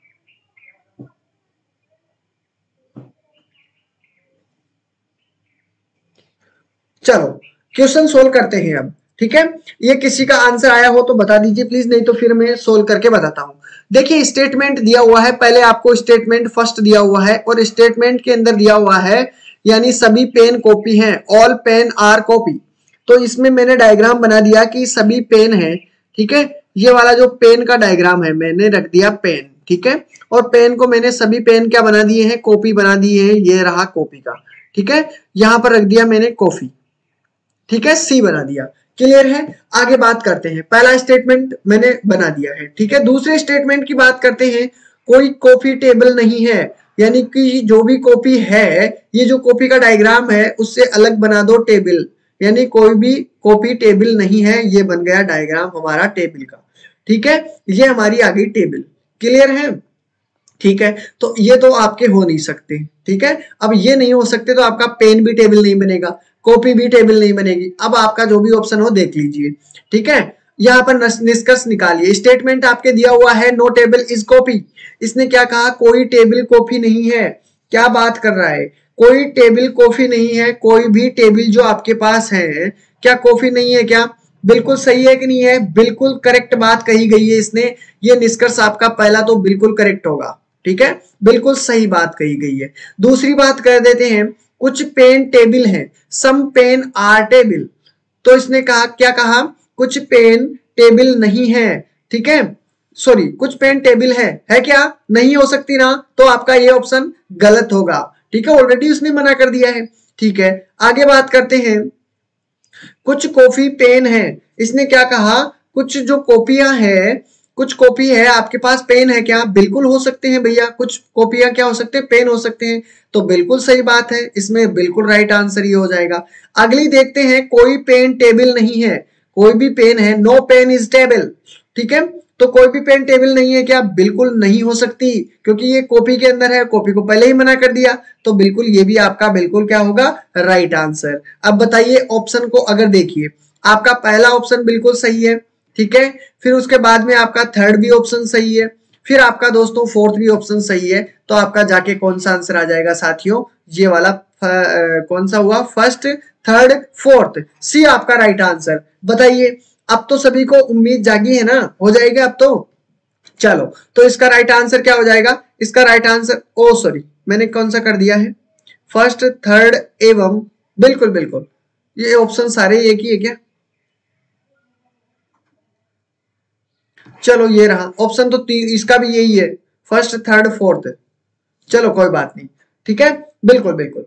चलो क्वेश्चन सोल्व करते हैं अब। ठीक है, ये किसी का आंसर आया हो तो बता दीजिए प्लीज, नहीं तो फिर मैं सोल्व करके बताता हूं। देखिए स्टेटमेंट दिया हुआ है, पहले आपको स्टेटमेंट फर्स्ट दिया हुआ है और स्टेटमेंट के अंदर दिया हुआ है यानी सभी पेन कॉपी हैं, ऑल पेन आर कॉपी। तो इसमें मैंने डायग्राम बना दिया कि सभी पेन है। ठीक है, ये वाला जो पेन का डायग्राम है मैंने रख दिया पेन। ठीक है, और पेन को मैंने सभी पेन क्या बना दिए हैं, कॉपी बना दिए हैं, ये रहा कॉपी का। ठीक है, यहां पर रख दिया मैंने कॉफी। ठीक है, सी बना दिया। क्लियर है, आगे बात करते हैं। पहला स्टेटमेंट मैंने बना दिया है। ठीक है, दूसरे स्टेटमेंट की बात करते हैं। कोई कॉपी टेबल नहीं है, यानी कि जो भी कॉपी है, ये जो कॉपी का डायग्राम है उससे अलग बना दो टेबल, यानी कोई भी कॉपी टेबल नहीं है। ये बन गया डायग्राम हमारा टेबल का। ठीक है, ये हमारी आ गई टेबल। क्लियर है, ठीक है, तो ये तो आपके हो नहीं सकते। ठीक है, अब ये नहीं हो सकते तो आपका पेन भी टेबल नहीं बनेगा, कॉपी भी टेबल नहीं बनेगी। अब आपका जो भी ऑप्शन हो देख लीजिए। ठीक है, यहाँ पर निष्कर्ष निकालिए। स्टेटमेंट आपके दिया हुआ है नो टेबल इज कॉपी। इसने क्या कहा, कोई टेबल कॉपी नहीं है। क्या बात कर रहा है, कोई टेबल कॉपी नहीं है। कोई भी टेबल जो आपके पास है क्या कॉपी नहीं है क्या? बिल्कुल सही है कि नहीं है? बिल्कुल करेक्ट बात कही गई है इसने। ये निष्कर्ष आपका पहला तो बिल्कुल करेक्ट होगा। ठीक है, बिल्कुल सही बात कही गई है। दूसरी बात कर देते हैं, कुछ पेन टेबल हैं, सम पेन आर टेबल। तो इसने कहा, क्या कहा, कुछ पेन टेबल नहीं है। ठीक है, सॉरी, कुछ पेन टेबल है, है क्या? नहीं हो सकती ना, तो आपका ये ऑप्शन गलत होगा। ठीक है, ऑलरेडी उसने मना कर दिया है। ठीक है, आगे बात करते हैं। कुछ कॉफी पेन है, इसने क्या कहा, कुछ जो कॉपियां हैं, कुछ कॉपी है आपके पास, पेन है क्या? बिल्कुल हो सकते हैं भैया, कुछ कॉपियां क्या हो सकते हैं, पेन हो सकते हैं। तो बिल्कुल सही बात है, इसमें बिल्कुल राइट आंसर ये हो जाएगा। अगली देखते हैं, कोई पेन टेबल नहीं है। कोई भी पेन है, नो पेन इज टेबल। ठीक है, तो कोई भी पेन टेबल नहीं है क्या? बिल्कुल नहीं हो सकती, क्योंकि ये कॉपी के अंदर है, कॉपी को पहले ही मना कर दिया। तो बिल्कुल ये भी आपका बिल्कुल क्या होगा, राइट आंसर। अब बताइए ऑप्शन को अगर देखिए, आपका पहला ऑप्शन बिल्कुल सही है। ठीक है, फिर उसके बाद में आपका थर्ड भी ऑप्शन सही है, फिर आपका दोस्तों फोर्थ भी ऑप्शन सही है। तो आपका जाके कौन सा आंसर आ जाएगा साथियों, ये वाला कौन सा हुआ, फर्स्ट, थर्ड, फोर्थ, सी आपका राइट आंसर। बताइए, अब तो सभी को उम्मीद जागी है ना, हो जाएगा अब तो। चलो, तो इसका राइट आंसर क्या हो जाएगा, इसका राइट आंसर, ओ सॉरी मैंने कौन सा कर दिया है, फर्स्ट, थर्ड एवं, बिल्कुल बिल्कुल ये ऑप्शन सारे एक ही है क्या? चलो ये रहा ऑप्शन, तो इसका भी यही है, फर्स्ट, थर्ड, फोर्थ। चलो कोई बात नहीं, ठीक है, बिल्कुल बिल्कुल।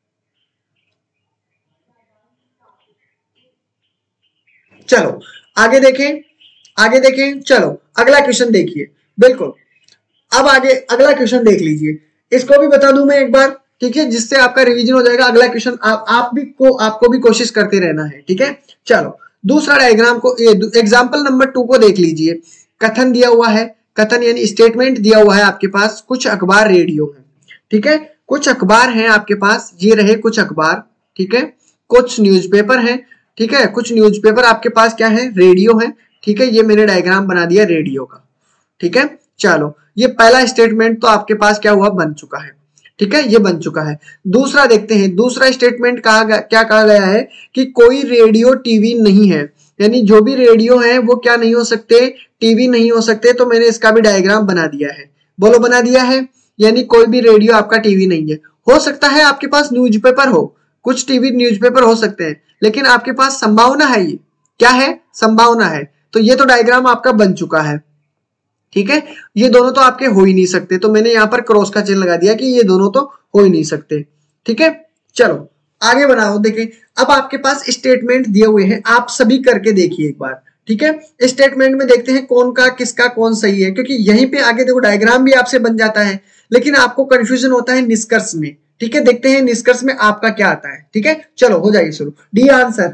चलो आगे देखें, आगे देखें, चलो अगला क्वेश्चन देखिए। बिल्कुल, अब आगे अगला क्वेश्चन देख लीजिए, इसको भी बता दूं मैं एक बार, ठीक है, जिससे आपका रिवीजन हो जाएगा। अगला क्वेश्चन आप, आप भी को आपको भी कोशिश करते रहना है, ठीक है। चलो दूसरा डायग्राम को, एग्जाम्पल नंबर टू को देख लीजिए। कथन दिया हुआ है, कथन यानी स्टेटमेंट दिया हुआ है आपके पास, कुछ अखबार रेडियो है, ठीक है, कुछ अखबार हैं आपके पास, ये रहे कुछ अखबार, ठीक है, कुछ न्यूज़पेपर हैं, ठीक है। कुछ न्यूज़पेपर आपके पास क्या है, रेडियो है, ठीक है। ये मैंने डायग्राम बना दिया रेडियो का, ठीक है। चलो ये पहला स्टेटमेंट तो आपके पास क्या हुआ, बन चुका है, ठीक है, ये बन चुका है। दूसरा देखते हैं, दूसरा स्टेटमेंट कहा गया, क्या कहा गया है कि कोई रेडियो टीवी नहीं है, यानी जो भी रेडियो है वो क्या नहीं हो सकते, टीवी नहीं हो सकते। तो मैंने इसका भी डायग्राम बना दिया है, बोलो बना दिया है। यानी कोई भी रेडियो आपका टीवी नहीं है। हो सकता है आपके पास न्यूज़पेपर हो, कुछ टीवी न्यूज़पेपर हो सकते हैं, लेकिन आपके पास संभावना है, ये क्या है, संभावना है। तो ये तो डायग्राम आपका बन चुका है, ठीक है। ये दोनों तो आपके हो ही नहीं सकते, तो मैंने यहाँ पर क्रॉस का चिन्ह लगा दिया कि ये दोनों तो हो ही नहीं सकते, ठीक है। चलो आगे बनाओ। देखिए अब आपके पास स्टेटमेंट दिए हुए हैं, आप सभी करके देखिए एक बार, ठीक है। स्टेटमेंट में देखते हैं कौन का किसका कौन सही है, क्योंकि यहीं पे आगे देखो डायग्राम भी आपसे बन जाता है, लेकिन आपको कंफ्यूजन होता है निष्कर्ष में, ठीक है। देखते हैं निष्कर्ष में आपका क्या आता है, ठीक है। चलो हो जाइए शुरू। डी आंसर,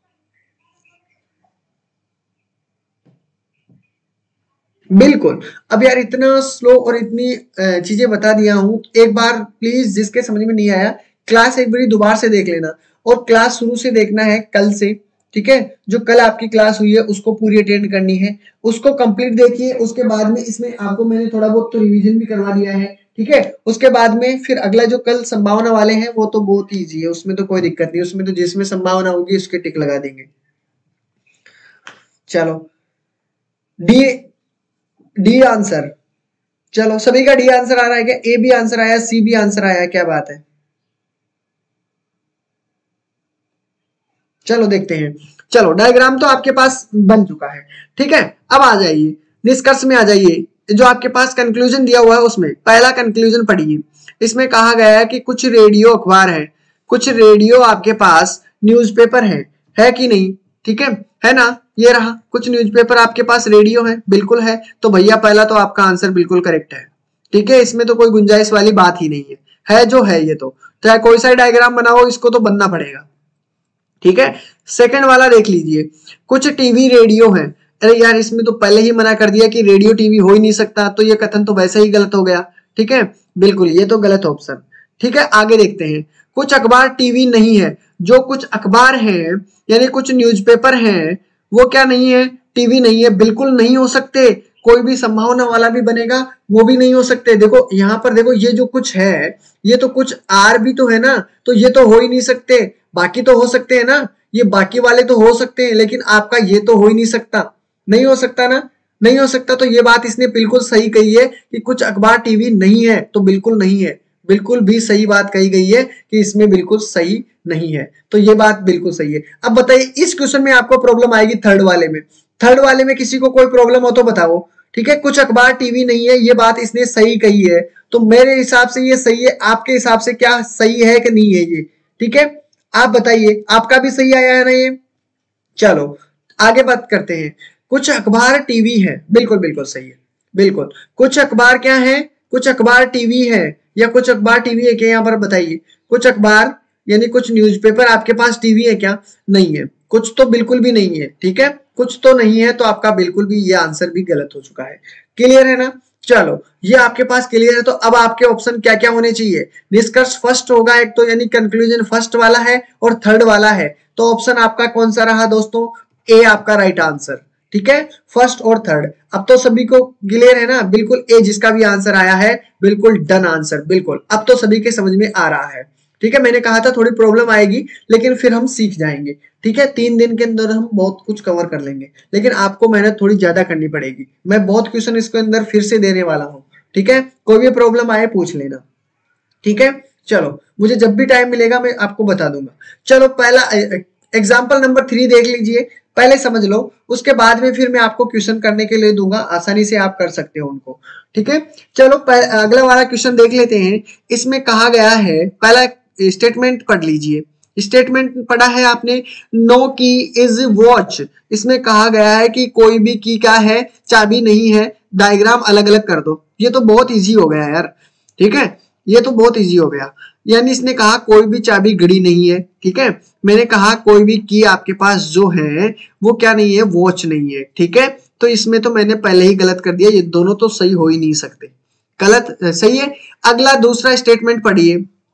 बिल्कुल। अब यार इतना स्लो और इतनी चीजें बता दिया हूं, एक बार प्लीज जिसके समझ में नहीं आया क्लास एक बारी दोबारा से देख लेना, और क्लास शुरू से देखना है कल से, ठीक है। जो कल आपकी क्लास हुई है उसको पूरी अटेंड करनी है, उसको कंप्लीट देखिए। उसके बाद में इसमें आपको मैंने थोड़ा बहुत तो रिवीजन भी करवा दिया है, ठीक है। उसके बाद में फिर अगला जो कल संभावना वाले हैं वो तो बहुत ईजी है, उसमें तो कोई दिक्कत नहीं, उसमें तो जिसमें संभावना होगी उसके टिक लगा देंगे। चलो डी, डी आंसर, चलो सभी का डी आंसर आ रहा है क्या, ए भी आंसर आया, सी भी आंसर आया, क्या बात है। चलो देखते हैं। चलो डायग्राम तो आपके पास बन चुका है, ठीक है। अब आ जाइए निष्कर्ष में आ जाइए। जो आपके पास कंक्लूजन दिया हुआ है उसमें पहला कंक्लूजन पढ़िए। इसमें कहा गया है कि कुछ रेडियो अखबार है, कुछ रेडियो आपके पास न्यूज़पेपर है, है कि नहीं, ठीक है, है ना। ये रहा कुछ न्यूज़पेपर आपके पास रेडियो है, बिल्कुल है। तो भैया पहला तो आपका आंसर बिल्कुल करेक्ट है, ठीक है। इसमें तो कोई गुंजाइश वाली बात ही नहीं है, है जो है ये तो, चाहे कोई सा डायग्राम बनाओ इसको तो बनना पड़ेगा, ठीक है। सेकंड वाला देख लीजिए, कुछ टीवी रेडियो है। अरे यार इसमें तो पहले ही मना कर दिया कि रेडियो टीवी हो ही नहीं सकता, तो ये कथन तो वैसे ही गलत हो गया, ठीक है, बिल्कुल ये तो गलत ऑप्शन, ठीक है। आगे देखते हैं, कुछ अखबार टीवी नहीं है। जो कुछ अखबार हैं यानी कुछ न्यूज़पेपर हैं वो क्या नहीं है, टीवी नहीं है, बिल्कुल नहीं हो सकते। कोई भी संभावना वाला भी बनेगा वो भी नहीं हो सकते। देखो यहाँ पर देखो, ये जो कुछ है ये तो कुछ आर भी तो है ना, तो ये तो हो ही नहीं सकते। बाकी तो हो सकते हैं ना, ये बाकी वाले तो हो सकते हैं, लेकिन आपका ये तो हो ही नहीं सकता, नहीं हो सकता ना, नहीं हो सकता। तो ये बात इसने बिल्कुल सही कही है कि कुछ अखबार टीवी नहीं है, तो बिल्कुल नहीं है, बिल्कुल भी सही बात कही गई है कि इसमें बिल्कुल सही नहीं है, तो ये बात बिल्कुल सही है। अब बताइए इस क्वेश्चन में आपको प्रॉब्लम आएगी थर्ड वाले में, थर्ड वाले में किसी को कोई प्रॉब्लम हो तो बताओ, ठीक है। कुछ अखबार टीवी नहीं है, ये बात इसने सही कही है, तो मेरे हिसाब से ये सही है, आपके हिसाब से क्या सही है कि नहीं है ये, ठीक है। आप बताइए आपका भी सही आया है ना ये। चलो आगे बात करते हैं। कुछ अखबार टीवी है, बिल्कुल बिल्कुल सही है, बिल्कुल। कुछ अखबार क्या है, कुछ अखबार टीवी है, या कुछ अखबार टीवी है क्या, यहाँ पर बताइए। कुछ अखबार यानी कुछ न्यूज़पेपर आपके पास टीवी है क्या, नहीं है। कुछ तो बिल्कुल भी नहीं है, ठीक है, कुछ तो नहीं है, तो आपका बिल्कुल भी ये आंसर भी गलत हो चुका है। क्लियर है ना। चलो ये आपके पास क्लियर है, तो अब आपके ऑप्शन क्या क्या होने चाहिए। निष्कर्ष फर्स्ट होगा एक तो, यानी कंक्लूजन फर्स्ट वाला है, और थर्ड वाला है, तो ऑप्शन आपका कौन सा रहा दोस्तों, ए आपका राइट आंसर, ठीक है, फर्स्ट और थर्ड। अब तो सभी को क्लियर है ना, बिल्कुल ए जिसका भी आंसर आया है बिल्कुल डन आंसर, बिल्कुल अब तो सभी के समझ में आ रहा है, ठीक है। मैंने कहा था थोड़ी प्रॉब्लम आएगी, लेकिन फिर हम सीख जाएंगे, ठीक है। तीन दिन के अंदर हम बहुत कुछ कवर कर लेंगे, लेकिन आपको मेहनत थोड़ी ज्यादा करनी पड़ेगी। मैं बहुत क्वेश्चन इसके अंदर फिर से देने वाला हूँ, ठीक है। कोई भी प्रॉब्लम आए पूछ लेना, ठीक है। चलो मुझे जब भी टाइम मिलेगा मैं आपको बता दूंगा। चलो पहला एग्जाम्पल नंबर थ्री देख लीजिए, पहले समझ लो, उसके बाद में फिर मैं आपको क्वेश्चन करने के लिए दूंगा, आसानी से आप कर सकते हो उनको, ठीक है। चलो अगला वाला क्वेश्चन देख लेते हैं। इसमें कहा गया है, पहला स्टेटमेंट पढ़ लीजिए। स्टेटमेंट पढ़ा है आपने, नो की इज वॉच। इसमें कहा गया है कि कोई भी की क्या है, चाबी नहीं है। डायग्राम अलग अलग कर दो। ये तो बहुत इजी हो गया यार, ठीक है, ये तो बहुत इजी हो गया। यानी इसने कहा कोई भी चाबी घड़ी नहीं है, ठीक है। मैंने कहा कोई भी की आपके पास जो है वो क्या नहीं है, वॉच नहीं है, ठीक है। तो इसमें तो मैंने पहले ही गलत कर दिया, ये दोनों तो सही हो ही नहीं सकते, गलत सही है। अगला दूसरा स्टेटमेंट पढ़िए।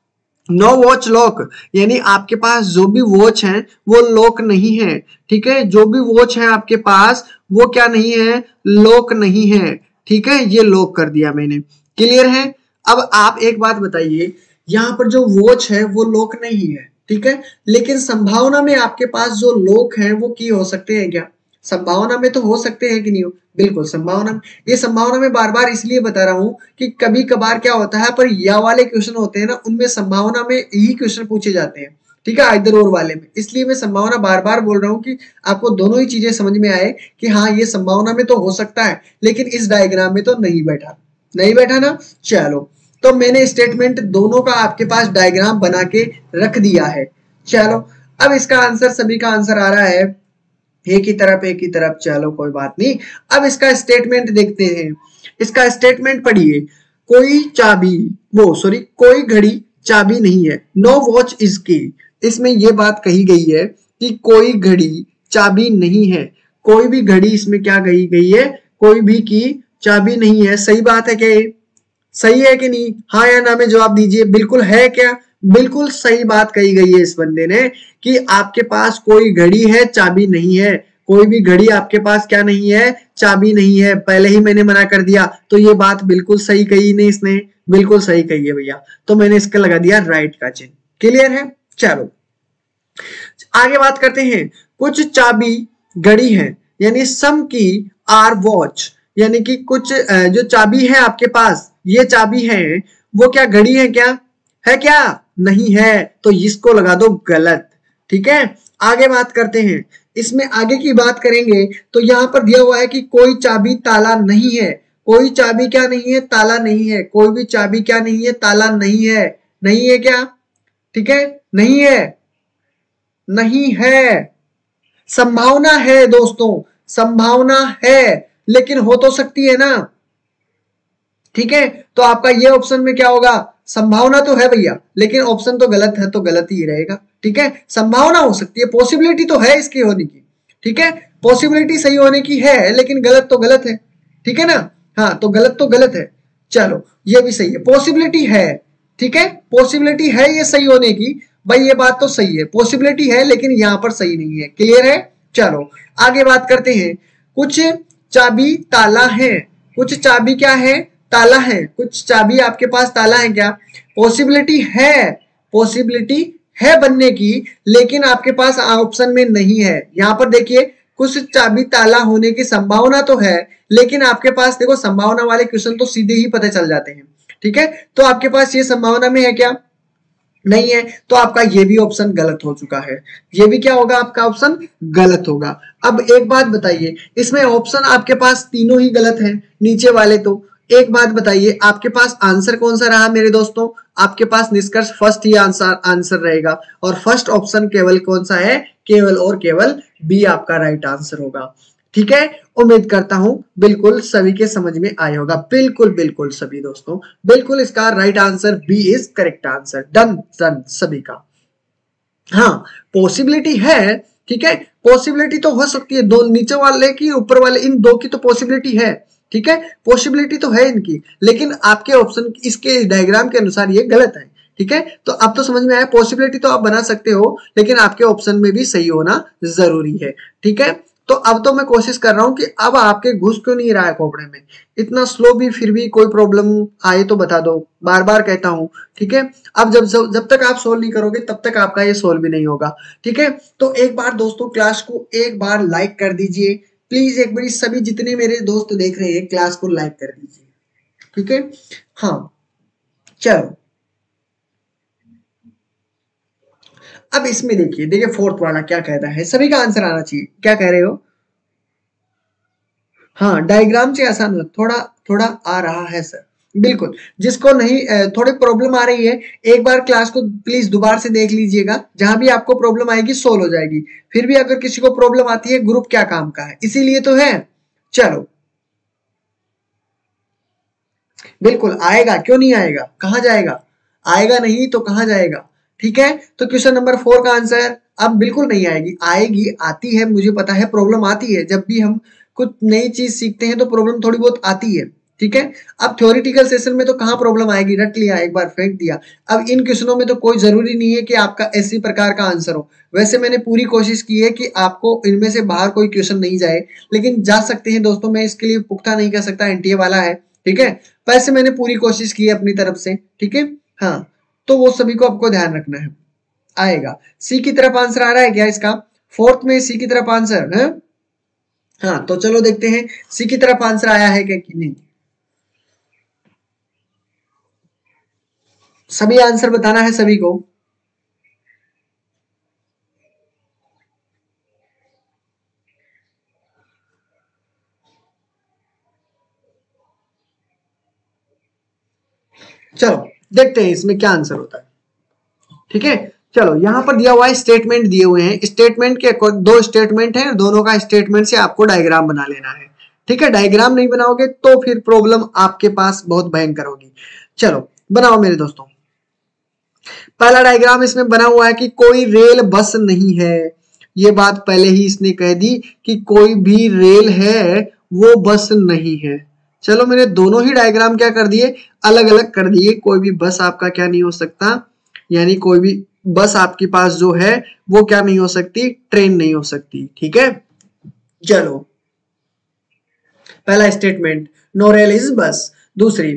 नो वॉच लॉक, यानी आपके पास जो भी वॉच है वो लॉक नहीं है, ठीक है, जो भी वॉच है आपके पास वो क्या नहीं है, लॉक नहीं है, ठीक है, ये लॉक कर दिया मैंने, क्लियर है। अब आप एक बात बताइए, यहाँ पर जो वॉच है वो लॉक नहीं है, ठीक है, लेकिन संभावना में आपके पास जो लॉक है वो की हो सकते हैं क्या, संभावना में तो हो सकते हैं कि नहीं हो, बिल्कुल संभावना में। ये संभावना में बार बार इसलिए बता रहा हूं कि कभी कभार क्या होता है, पर या वाले क्वेश्चन होते हैं ना, उनमें संभावना में यही क्वेश्चन पूछे जाते हैं, ठीक है, इधर और वाले में, इसलिए मैं संभावना बार बार बोल रहा हूं कि आपको दोनों ही चीजें समझ में आए कि हाँ ये संभावना में तो हो सकता है, लेकिन इस डायग्राम में तो नहीं बैठा, नहीं बैठा ना। चलो, तो मैंने स्टेटमेंट दोनों का आपके पास डायग्राम बना के रख दिया है। चलो, अब इसका आंसर, सभी का आंसर आ रहा है एक ही तरफ एक ही तरफ, चलो कोई बात नहीं। अब इसका स्टेटमेंट देखते हैं, इसका स्टेटमेंट पढ़िए, कोई चाबी, वो सॉरी कोई घड़ी चाबी नहीं है, नो वॉच इज की। इसमें यह बात कही गई है कि कोई घड़ी चाबी नहीं है, कोई भी घड़ी इसमें क्या कही गई है, कोई भी की चाबी नहीं है। सही बात है क्या, ये सही है कि नहीं, हाँ या ना में जवाब दीजिए, बिल्कुल है क्या, बिल्कुल सही बात कही गई है इस बंदे ने कि आपके पास कोई घड़ी है चाबी नहीं है, कोई भी घड़ी आपके पास क्या नहीं है, चाबी नहीं है, पहले ही मैंने मना कर दिया, तो ये बात बिल्कुल सही कही नहीं इसने, बिल्कुल सही कही है भैया, तो मैंने इसका लगा दिया राइट का चिन्ह, क्लियर है। चलो आगे बात करते हैं, कुछ चाबी घड़ी है, यानी सम की आर वॉच, यानी कि कुछ जो चाबी है आपके पास, ये चाबी है, वो क्या घड़ी है क्या, है क्या, नहीं है, तो इसको लगा दो गलत, ठीक है। आगे बात करते हैं, इसमें आगे की बात करेंगे तो यहां पर दिया हुआ है कि कोई चाबी ताला नहीं है, कोई चाबी क्या नहीं है, ताला नहीं है, कोई भी चाबी क्या नहीं है, ताला नहीं है, नहीं है क्या, ठीक है, नहीं है, नहीं है, संभावना है दोस्तों, संभावना है, लेकिन हो तो सकती है ना, ठीक है, तो आपका ये ऑप्शन में क्या होगा, संभावना तो है भैया, लेकिन ऑप्शन तो गलत है, तो गलत ही रहेगा, ठीक है, संभावना हो सकती है, पॉसिबिलिटी तो है इसकी होने की, ठीक है, पॉसिबिलिटी सही होने की है, लेकिन गलत तो गलत है, ठीक है ना, हाँ तो गलत तो गलत है। चलो ये भी सही है, पॉसिबिलिटी है, ठीक है, पॉसिबिलिटी है ये सही होने की, भाई ये बात तो सही है, पॉसिबिलिटी है, लेकिन यहां पर सही नहीं है, क्लियर है। चलो आगे बात करते हैं, कुछ चाबी ताला है, कुछ चाबी क्या है, ताला है, कुछ चाबी आपके पास ताला है क्या, पॉसिबिलिटी है, पॉसिबिलिटी है बनने की, लेकिन आपके पास ऑप्शन में नहीं है। यहां पर देखिए कुछ चाबी ताला होने की संभावना तो है, लेकिन आपके पास देखो संभावना वाले क्वेश्चन तो सीधे ही पता चल जाते हैं, ठीक है, तो आपके पास ये संभावना में है क्या, नहीं है, तो आपका ये भी ऑप्शन गलत हो चुका है, ये भी क्या होगा, आपका ऑप्शन गलत होगा। अब एक बात बताइए, इसमें ऑप्शन आपके पास तीनों ही गलत हैं, नीचे वाले तो, एक बात बताइए आपके पास आंसर कौन सा रहा मेरे दोस्तों, आपके पास निष्कर्ष फर्स्ट ही आंसर आंसर रहेगा, और फर्स्ट ऑप्शन केवल कौन सा है, केवल और केवल बी आपका राइट आंसर होगा, ठीक है। उम्मीद करता हूं बिल्कुल सभी के समझ में आया होगा, बिल्कुल बिल्कुल सभी दोस्तों, बिल्कुल इसका right answer B is correct answer, done done सभी का। हाँ पॉसिबिलिटी है, ठीक है, पॉसिबिलिटी तो हो सकती है, दो नीचे वाले की ऊपर वाले, इन दो की तो पॉसिबिलिटी है, ठीक है, पॉसिबिलिटी तो है इनकी, लेकिन आपके ऑप्शन इसके डायग्राम के अनुसार ये गलत है, ठीक है, तो अब तो समझ में आया, पॉसिबिलिटी तो आप बना सकते हो, लेकिन आपके ऑप्शन में भी सही होना जरूरी है, ठीक है। तो अब तो मैं कोशिश कर रहा हूं कि अब आपके घुस क्यों नहीं रहा है खोपड़े में, इतना स्लो भी, फिर भी कोई प्रॉब्लम आए तो बता दो, बार बार कहता हूं, ठीक है। अब जब जब तक आप सोल्व नहीं करोगे तब तक आपका ये सोल्व भी नहीं होगा, ठीक है। तो एक बार दोस्तों क्लास को एक बार लाइक कर दीजिए प्लीज, एक बार सभी जितने मेरे दोस्त देख रहे हैं क्लास को लाइक कर दीजिए, ठीक है। हाँ चलो अब इसमें देखिए, देखिए फोर्थ वाला क्या कहता है, सभी का आंसर आना चाहिए, क्या कह रहे हो, हाँ डायग्राम से आसान, थोड़ा थोड़ा आ रहा है सर, बिल्कुल, जिसको नहीं थोड़ी प्रॉब्लम आ रही है एक बार क्लास को प्लीज दोबारा से देख लीजिएगा, जहां भी आपको प्रॉब्लम आएगी सोल्व हो जाएगी, फिर भी अगर किसी को प्रॉब्लम आती है ग्रुप क्या काम का है, इसीलिए तो है। चलो बिल्कुल आएगा, क्यों नहीं आएगा, कहां जाएगा, आएगा नहीं तो कहां जाएगा, ठीक है। तो क्वेश्चन नंबर फोर का आंसर अब बिल्कुल नहीं आएगी, आएगी, आती है, मुझे पता है प्रॉब्लम आती है, जब भी हम कुछ नई चीज सीखते हैं तो प्रॉब्लम थोड़ी बहुत आती है, ठीक है। अब थ्योरेटिकल सेशन में तो कहाँ प्रॉब्लम आएगी, रट लिया, एक बार फेंक दिया। अब इन क्वेश्चनों में तो कोई जरूरी नहीं है कि आपका इसी प्रकार का आंसर हो। वैसे मैंने पूरी कोशिश की है कि आपको इनमें से बाहर कोई क्वेश्चन नहीं जाए, लेकिन जा सकते हैं दोस्तों, मैं इसके लिए पुख्ता नहीं कह सकता, एनटीए वाला है, ठीक है। वैसे मैंने पूरी कोशिश की है अपनी तरफ से, ठीक है। हाँ, तो वो सभी को आपको ध्यान रखना है। आएगा सी की तरफ आंसर आ रहा है क्या इसका, फोर्थ में सी की तरफ आंसर है। हाँ, तो चलो देखते हैं सी की तरफ आंसर आया है क्या कि नहीं। सभी आंसर बताना है सभी को। चलो देखते हैं इसमें क्या आंसर होता है, ठीक है। चलो यहाँ पर दिया हुआ है, स्टेटमेंट दिए हुए हैं, स्टेटमेंट के दो स्टेटमेंट हैं, दोनों का स्टेटमेंट से आपको डायग्राम बना लेना है, ठीक है। डायग्राम नहीं बनाओगे तो फिर प्रॉब्लम आपके पास बहुत भयंकर होगी। चलो बनाओ मेरे दोस्तों। पहला डायग्राम इसमें बना हुआ है कि कोई रेल बस नहीं है। ये बात पहले ही इसने कह दी कि कोई भी रेल है वो बस नहीं है। चलो मैंने दोनों ही डायग्राम क्या कर दिए, अलग अलग कर दिए। कोई भी बस आपका क्या नहीं हो सकता, यानी कोई भी बस आपके पास जो है वो क्या नहीं हो सकती, ट्रेन नहीं हो सकती, ठीक है। चलो पहला स्टेटमेंट, नो रेल इज बस। दूसरी,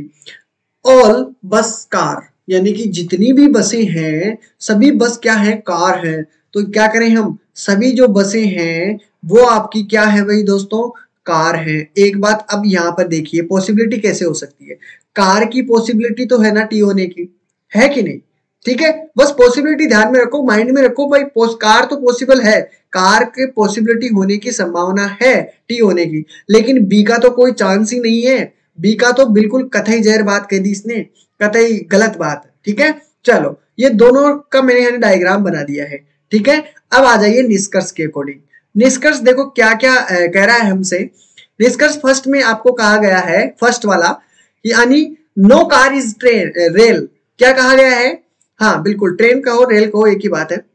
ऑल बस कार, यानी कि जितनी भी बसें हैं सभी बस क्या है, कार है। तो क्या करें हम, सभी जो बसें हैं वो आपकी क्या है भाई दोस्तों, कार है। एक बात अब यहाँ पर देखिए पॉसिबिलिटी कैसे हो सकती है, कार की पॉसिबिलिटी तो है ना टी होने की, है कि नहीं, ठीक है। बस पॉसिबिलिटी ध्यान में रखो, माइंड में रखो भाई, कार तो पॉसिबल है, कार के पॉसिबिलिटी होने की संभावना है टी होने की, लेकिन बी का तो कोई चांस ही नहीं है। बी का तो बिल्कुल कतई जहर बात कह दी इसने, कतई गलत बात, ठीक है। चलो ये दोनों का मैंने यहाँ डायग्राम बना दिया है, ठीक है। अब आ जाइए निष्कर्ष के अकॉर्डिंग। निष्कर्ष देखो क्या क्या कह रहा है हमसे। निष्कर्ष फर्स्ट में आपको कहा गया है, फर्स्ट वाला, यानी no car is train rail, क्या कहा गया है, हाँ बिल्कुल, ट्रेन कहो रेल कहो एक ही बात है।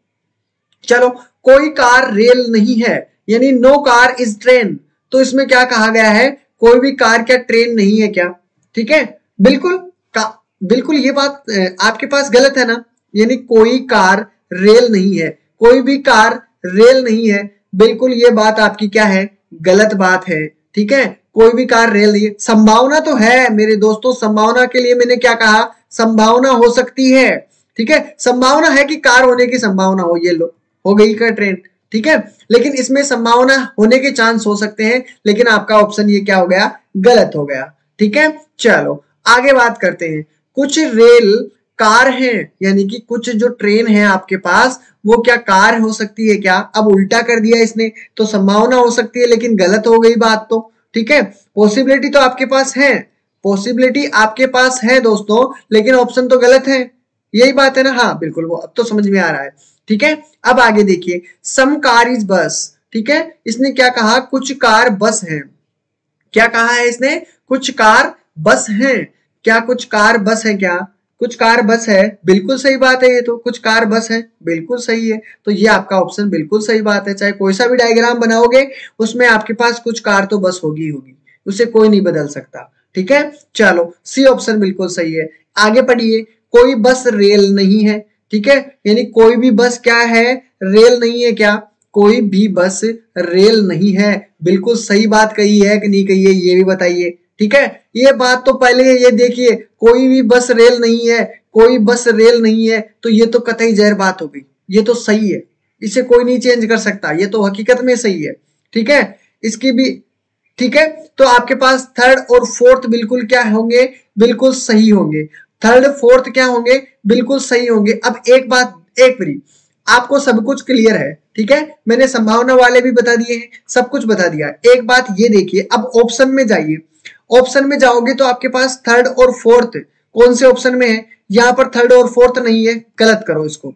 चलो कोई कार रेल नहीं है, यानी नो कार इज ट्रेन, तो इसमें क्या कहा गया है, कोई भी कार क्या ट्रेन नहीं है क्या, ठीक है। बिल्कुल का बिल्कुल ये बात आपके पास गलत है ना, यानी कोई कार रेल नहीं है, कोई भी कार रेल नहीं है, बिल्कुल ये बात आपकी क्या है, गलत बात है, ठीक है। कोई भी कार रेल नहीं है, संभावना तो है मेरे दोस्तों, संभावना के लिए मैंने क्या कहा, संभावना हो सकती है, ठीक है। संभावना है कि कार होने की संभावना हो, ये लो हो गई का ट्रेन, ठीक है। लेकिन इसमें संभावना होने के चांस हो सकते हैं, लेकिन आपका ऑप्शन ये क्या हो गया, गलत हो गया, ठीक है। चलो आगे बात करते हैं। कुछ रेल कार हैं, यानी कि कुछ जो ट्रेन है आपके पास वो क्या कार हो सकती है क्या, अब उल्टा कर दिया इसने, तो संभावना हो सकती है लेकिन गलत हो गई बात तो, ठीक है। पॉसिबिलिटी तो आपके पास है, पॉसिबिलिटी आपके पास है दोस्तों, लेकिन ऑप्शन तो गलत है, यही बात है ना, हाँ बिल्कुल, वो अब तो समझ में आ रहा है, ठीक है। अब आगे देखिए, सम कार इज बस, ठीक है। इसने क्या कहा, कुछ कार बस है, क्या कहा है इसने, कुछ कार बस है, क्या कुछ कार बस है, क्या कुछ कार बस है, बिल्कुल सही बात है, ये तो कुछ कार बस है, बिल्कुल सही है। तो ये आपका ऑप्शन बिल्कुल सही बात है, चाहे कोई सा भी डायग्राम बनाओगे उसमें आपके पास कुछ कार तो बस होगी होगी, उसे कोई नहीं बदल सकता, ठीक है। चलो सी ऑप्शन बिल्कुल सही है। आगे पढ़िए, कोई बस रेल नहीं है, ठीक है, यानी कोई भी बस क्या है, रेल नहीं है, क्या कोई भी बस रेल नहीं है, बिल्कुल सही बात कही है कि नहीं कही है, ये भी बताइए, ठीक है। ये बात तो पहले ये देखिए, कोई भी बस रेल नहीं है, कोई बस रेल नहीं है, तो ये तो कतई जहर बात हो गई, ये तो सही है, इसे कोई नहीं चेंज कर सकता, ये तो हकीकत में सही है, ठीक है। इसकी भी ठीक है, तो आपके पास थर्ड और फोर्थ बिल्कुल क्या होंगे, बिल्कुल सही होंगे, थर्ड फोर्थ क्या होंगे, बिल्कुल सही होंगे। अब एक बात, एक मिनट, आपको सब कुछ क्लियर है, ठीक है, मैंने संभावना वाले भी बता दिए हैं, सब कुछ बता दिया। एक बात ये देखिए, अब ऑप्शन में जाइए, ऑप्शन में जाओगे तो आपके पास थर्ड और फोर्थ कौन से ऑप्शन में है, यहां पर थर्ड और फोर्थ नहीं है, गलत करो इसको,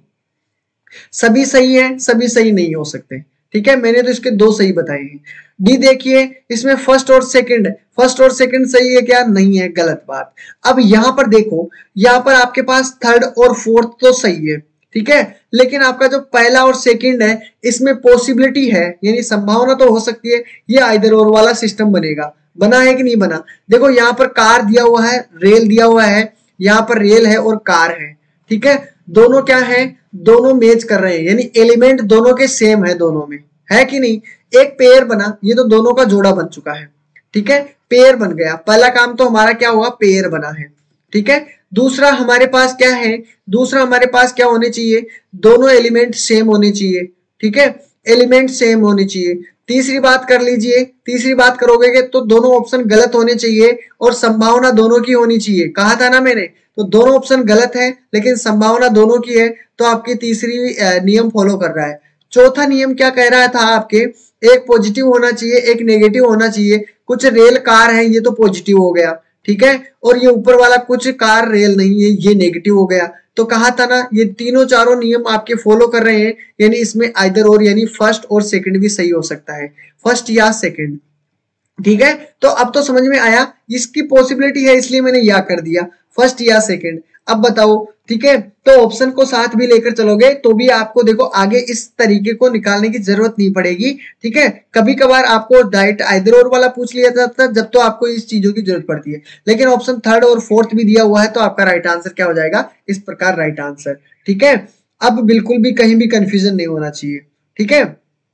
सभी सही है, सभी सही नहीं हो सकते, ठीक है। मैंने तो इसके दो सही बताए हैं। डी देखिए, इसमें फर्स्ट और सेकंड, फर्स्ट और सेकंड सही है क्या, नहीं है, गलत बात। अब यहां पर देखो, यहां पर आपके पास थर्ड और फोर्थ तो सही है, ठीक है, लेकिन आपका जो पहला और सेकंड है इसमें पॉसिबिलिटी है, यानी संभावना तो हो सकती है, ये आइदर और वाला सिस्टम बनेगा, बना है कि नहीं बना? देखो यहाँ पर कार दिया हुआ है, रेल दिया हुआ है, यहाँ पर रेल है और कार है, ठीक है। दोनों क्या है, दोनों मैच कर रहे हैं, यानी एलिमेंट दोनों के सेम है दोनों में, है कि नहीं? एक पेयर बना, ये तो दोनों का जोड़ा बन चुका है, ठीक है, पेयर बन गया। पहला काम तो हमारा क्या हुआ, पेयर बना है, ठीक है। दूसरा हमारे पास क्या है, दूसरा हमारे पास क्या होने चाहिए, दोनों एलिमेंट सेम होने चाहिए, ठीक है, एलिमेंट सेम होने चाहिए। तीसरी बात कर लीजिए, तीसरी बात करोगे कि तो दोनों ऑप्शन गलत होने चाहिए और संभावना दोनों की होनी चाहिए, कहा था ना मैंने। तो दोनों ऑप्शन गलत है लेकिन संभावना दोनों की है, तो आपकी तीसरी नियम फॉलो कर रहा है। चौथा नियम क्या कह रहा था आपके, एक पॉजिटिव होना चाहिए एक नेगेटिव होना चाहिए। कुछ रेल कार है, ये तो पॉजिटिव हो गया, ठीक है, और ये ऊपर वाला कुछ कार रेल नहीं है, ये नेगेटिव हो गया। तो कहा था ना, ये तीनों चारों नियम आपके फॉलो कर रहे हैं, यानी इसमें आइदर और, यानी फर्स्ट और सेकंड भी सही हो सकता है, फर्स्ट या सेकंड, ठीक है। तो अब तो समझ में आया, इसकी पॉसिबिलिटी है इसलिए मैंने या कर दिया, फर्स्ट या सेकंड। अब बताओ, ठीक है, तो ऑप्शन को साथ भी लेकर चलोगे तो भी आपको देखो आगे इस तरीके को निकालने की जरूरत नहीं पड़ेगी, ठीक है। कभी कभार आपको डायरेक्ट आइदर और वाला पूछ लिया जाता है जब तो आपको इस चीजों की जरूरत पड़ती है, लेकिन ऑप्शन थर्ड और फोर्थ भी दिया हुआ है तो आपका राइट आंसर क्या हो जाएगा, इस प्रकार राइट आंसर, ठीक है। अब बिल्कुल भी कहीं भी कंफ्यूजन नहीं होना चाहिए, ठीक है।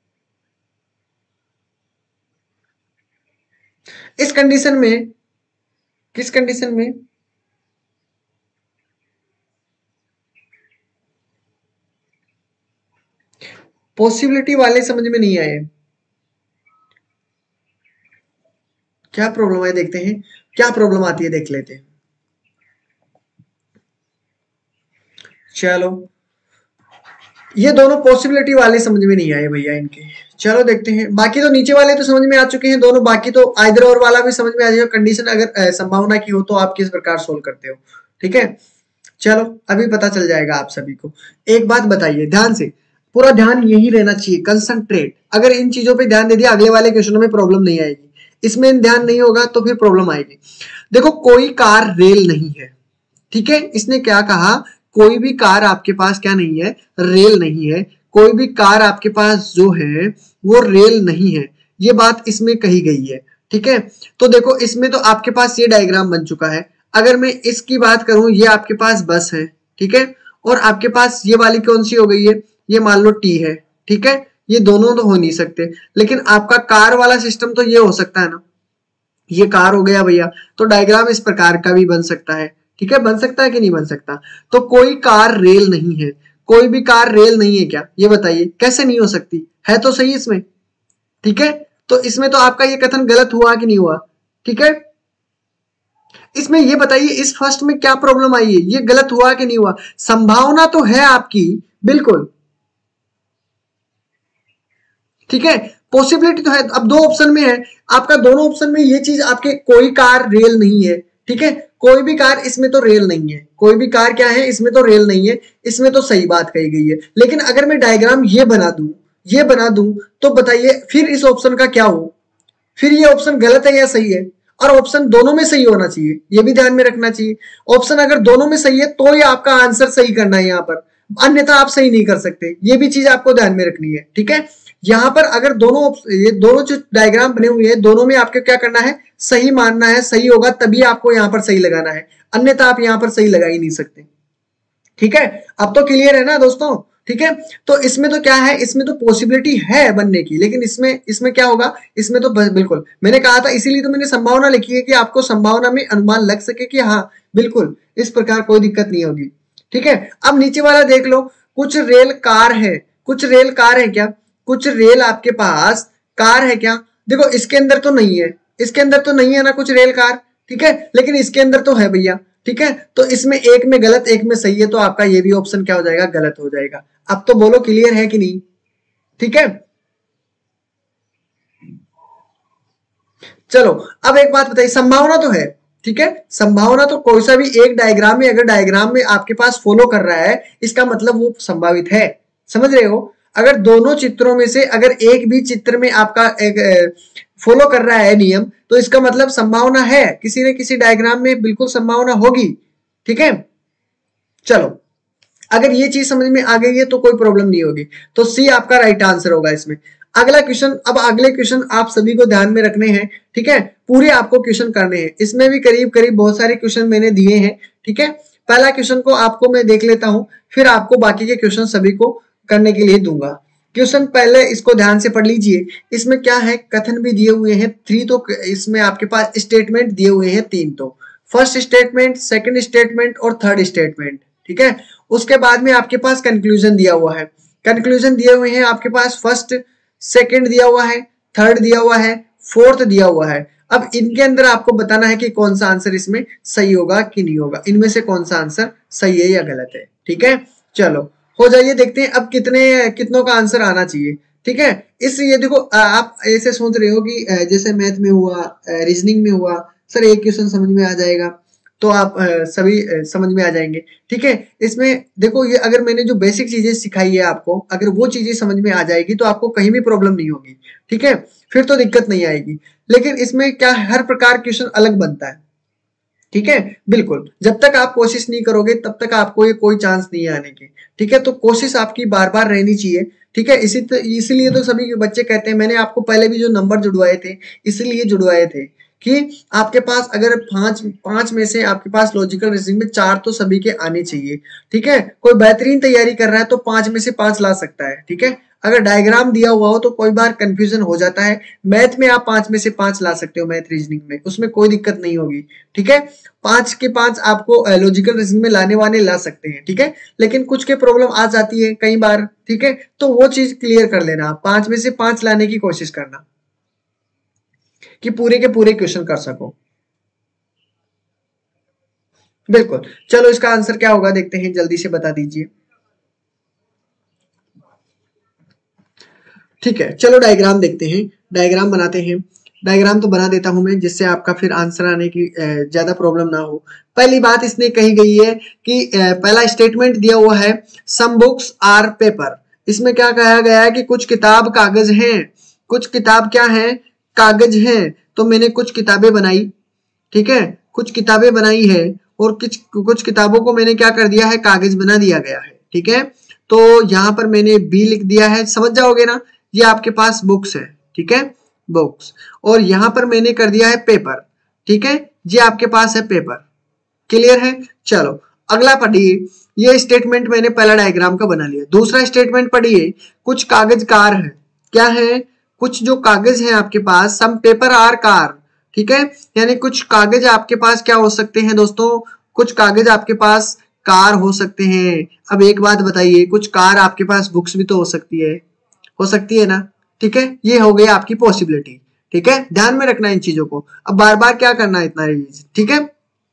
इस कंडीशन में, किस कंडीशन में, पॉसिबिलिटी वाले समझ में नहीं आए, क्या प्रॉब्लम है देखते हैं, क्या प्रॉब्लम आती है देख लेते हैं। चलो, ये दोनों पॉसिबिलिटी वाले समझ में नहीं आए भैया इनके, चलो देखते हैं। बाकी तो नीचे वाले तो समझ में आ चुके हैं दोनों, बाकी तो आइदर और वाला भी समझ में आ जाएगा। कंडीशन अगर संभावना की हो तो आप किस प्रकार सोल्व करते हो, ठीक है। चलो अभी पता चल जाएगा आप सभी को। एक बात बताइए ध्यान से, पूरा ध्यान यही रहना चाहिए, कंसंट्रेट। अगर इन चीजों पे ध्यान दे दिया अगले वाले क्वेश्चनों में प्रॉब्लम नहीं आएगी, इसमें ध्यान नहीं होगा तो फिर प्रॉब्लम आएगी। देखो कोई कार रेल नहीं है, ठीक है, इसने क्या कहा, कोई भी कार आपके पास क्या नहीं है, रेल नहीं है, कोई भी कार आपके पास जो है वो रेल नहीं है, ये बात इसमें कही गई है, ठीक है। तो देखो इसमें तो आपके पास ये डायग्राम बन चुका है। अगर मैं इसकी बात करूं, ये आपके पास बस है, ठीक है, और आपके पास ये वाली कौन सी हो गई है, ये मान लो टी है, ठीक है। ये दोनों तो हो नहीं सकते, लेकिन आपका कार वाला सिस्टम तो ये हो सकता है ना, ये कार हो गया भैया, तो डायग्राम इस प्रकार का भी बन सकता है, ठीक है, बन सकता है कि नहीं बन सकता। तो कोई कार रेल नहीं है, कोई भी कार रेल नहीं है क्या, ये बताइए कैसे नहीं हो सकती, है तो सही इसमें, ठीक है। तो इसमें तो आपका ये कथन गलत हुआ कि नहीं हुआ, ठीक है। इसमें ये बताइए इस फर्स्ट में क्या प्रॉब्लम आई है, ये गलत हुआ कि नहीं हुआ, संभावना तो है आपकी, बिल्कुल, ठीक है, पॉसिबिलिटी तो है। अब दो ऑप्शन में है आपका, दोनों ऑप्शन में ये चीज आपके, कोई कार रेल नहीं है, ठीक है, कोई भी कार, इसमें तो रेल नहीं है, कोई भी कार क्या है, इसमें तो रेल नहीं है, इसमें तो सही बात कही गई है। लेकिन अगर मैं डायग्राम ये बना दूं, ये बना दूं, तो बताइए फिर इस ऑप्शन का क्या हो, फिर ये ऑप्शन गलत है या सही है। और ऑप्शन दोनों में सही होना चाहिए, ये भी ध्यान में रखना चाहिए। ऑप्शन अगर दोनों में सही है तो ये आपका आंसर सही करना है यहाँ पर, अन्यथा आप सही नहीं कर सकते, ये भी चीज आपको ध्यान में रखनी है, ठीक है। यहाँ पर अगर दोनों, ये दोनों जो डायग्राम बने हुए हैं दोनों में आपको क्या करना है, सही मानना है, सही होगा तभी आपको यहाँ पर सही लगाना है, अन्यथा आप यहाँ पर सही लगा ही नहीं सकते, ठीक है। अब तो क्लियर है ना दोस्तों, ठीक है। तो इसमें तो क्या है, इसमें तो पॉसिबिलिटी है बनने की, लेकिन इसमें इसमें क्या होगा, इसमें तो बिल्कुल मैंने कहा था, इसीलिए तो मैंने संभावना लिखी है कि आपको संभावना में अनुमान लग सके कि हाँ बिल्कुल इस प्रकार कोई दिक्कत नहीं होगी, ठीक है। अब नीचे वाला देख लो, कुछ रेल कार है, कुछ रेल कार है क्या, कुछ रेल आपके पास कार है क्या, देखो इसके अंदर तो नहीं है, इसके अंदर तो नहीं है ना कुछ रेल कार, ठीक है, लेकिन इसके अंदर तो है भैया, ठीक है। तो इसमें एक में गलत एक में सही है, तो आपका ये भी ऑप्शन क्या हो जाएगा, गलत हो जाएगा। अब तो बोलो क्लियर है कि नहीं, ठीक है। चलो अब एक बात बताइए, संभावना तो है, ठीक है, संभावना तो कोई सा भी एक डायग्राम में, अगर डायग्राम में आपके पास फॉलो कर रहा है इसका मतलब वो संभावित है, समझ रहे हो। अगर दोनों चित्रों में से अगर एक भी चित्र में आपका एक फॉलो कर रहा है नियम, तो इसका मतलब संभावना है, किसी न किसी डायग्राम में बिल्कुल संभावना होगी, ठीक है। चलो अगर ये चीज समझ में आ गई है तो कोई प्रॉब्लम नहीं होगी, तो सी आपका राइट आंसर होगा इसमें। अगला क्वेश्चन, अब अगले क्वेश्चन आप सभी को ध्यान में रखने हैं, ठीक है, पूरे आपको क्वेश्चन करने हैं। इसमें भी करीब करीब बहुत सारे क्वेश्चन मैंने दिए हैं, ठीक है। पहला क्वेश्चन को आपको मैं देख लेता हूं, फिर आपको बाकी के क्वेश्चन सभी को करने के लिए दूंगा। क्वेश्चन पहले इसको ध्यान से पढ़ लीजिए। इसमें क्या है, कथन भी दिए हुए हैं थ्री, तो इसमें आपके पास स्टेटमेंट दिए हुए हैं तीन, तो फर्स्ट स्टेटमेंट, सेकंड स्टेटमेंट और थर्ड स्टेटमेंट, ठीक है। उसके बाद में आपके पास कंक्लूजन दिया हुआ है। कंक्लूजन दिए हुए हैं आपके पास फर्स्ट, सेकंड दिया हुआ है, थर्ड दिया हुआ है, फोर्थ दिया हुआ है। अब इनके अंदर आपको बताना है कि कौन सा आंसर इसमें सही होगा कि नहीं होगा, इनमें से कौन सा आंसर सही है या गलत है, ठीक है। चलो हो जाइए, देखते हैं अब कितने कितनों का आंसर आना चाहिए, ठीक है। इसलिए देखो, आप ऐसे सोच रहे हो कि जैसे मैथ में हुआ, रीजनिंग में हुआ, सर एक क्वेश्चन समझ में आ जाएगा, तो आप सभी समझ में आ जाएंगे, ठीक है। इसमें देखो, ये अगर मैंने जो बेसिक चीजें सिखाई है आपको, अगर वो चीजें समझ में आ जाएगी तो आपको कहीं भी प्रॉब्लम नहीं होगी, ठीक है, फिर तो दिक्कत नहीं आएगी। लेकिन इसमें क्या, हर प्रकार क्वेश्चन अलग बनता है, ठीक है, बिल्कुल। जब तक आप कोशिश नहीं करोगे तब तक आपको ये कोई चांस नहीं आने की, ठीक है। तो कोशिश आपकी बार बार रहनी चाहिए, ठीक है। इसी इसीलिए तो सभी बच्चे कहते हैं, मैंने आपको पहले भी जो नंबर जुड़वाए थे इसलिए जुड़वाए थे कि आपके पास अगर पांच पांच में से आपके पास लॉजिकल रीजनिंग में चार तो सभी के आने चाहिए, ठीक है। कोई बेहतरीन तैयारी कर रहा है तो पांच में से पांच ला सकता है, ठीक है। अगर डायग्राम दिया हुआ हो तो कोई बार कंफ्यूजन हो जाता है। मैथ में आप पांच में से पांच ला सकते हो, मैथ रीजनिंग में, उसमें कोई दिक्कत नहीं होगी, ठीक है। पांच के पांच आपको लॉजिकल रीजनिंग में लाने वाले ला सकते हैं, ठीक है। लेकिन कुछ के प्रॉब्लम आ जाती है कई बार, ठीक है, तो वो चीज क्लियर कर लेना। आप पांच में से पांच लाने की कोशिश करना कि पूरे के पूरे क्वेश्चन कर सको, बिल्कुल। चलो इसका आंसर क्या होगा देखते हैं, जल्दी से बता दीजिए, ठीक है। चलो डायग्राम देखते हैं, डायग्राम बनाते हैं। डायग्राम तो बना देता हूं मैं, जिससे आपका फिर आंसर आने की ज्यादा प्रॉब्लम ना हो। पहली बात इसने कही गई है कि पहला स्टेटमेंट दिया हुआ है, सम बुक्स आर पेपर। इसमें क्या कहा गया है कि कुछ किताब कागज हैं, कुछ किताब क्या है, कागज हैं। तो मैंने कुछ किताबें बनाई, ठीक है, कुछ किताबें बनाई है, और कुछ कुछ किताबों को मैंने क्या कर दिया है, कागज बना दिया गया है, ठीक है। तो यहाँ पर मैंने बी लिख दिया है, समझ जाओगे ना, ये आपके पास बुक्स है, ठीक है, बुक्स। और यहाँ पर मैंने कर दिया है पेपर, ठीक है, ये आपके पास है पेपर, क्लियर है। चलो अगला पढ़िए, ये स्टेटमेंट मैंने पहला डायग्राम का बना लिया। दूसरा स्टेटमेंट पढ़िए, कुछ कागज कार है, क्या है, कुछ जो कागज है आपके पास, सम पेपर आर कार, ठीक है, यानी कुछ कागज आपके पास क्या हो सकते हैं दोस्तों, कुछ कागज आपके पास कार हो सकते हैं। अब एक बात बताइए, कुछ कार आपके पास बुक्स भी तो हो सकती है, हो सकती है ना, ठीक है। ये हो गई आपकी पॉसिबिलिटी, ठीक है, ध्यान में रखना इन चीजों को। अब बार बार क्या करना है, इतना रिवीजन, ठीक है।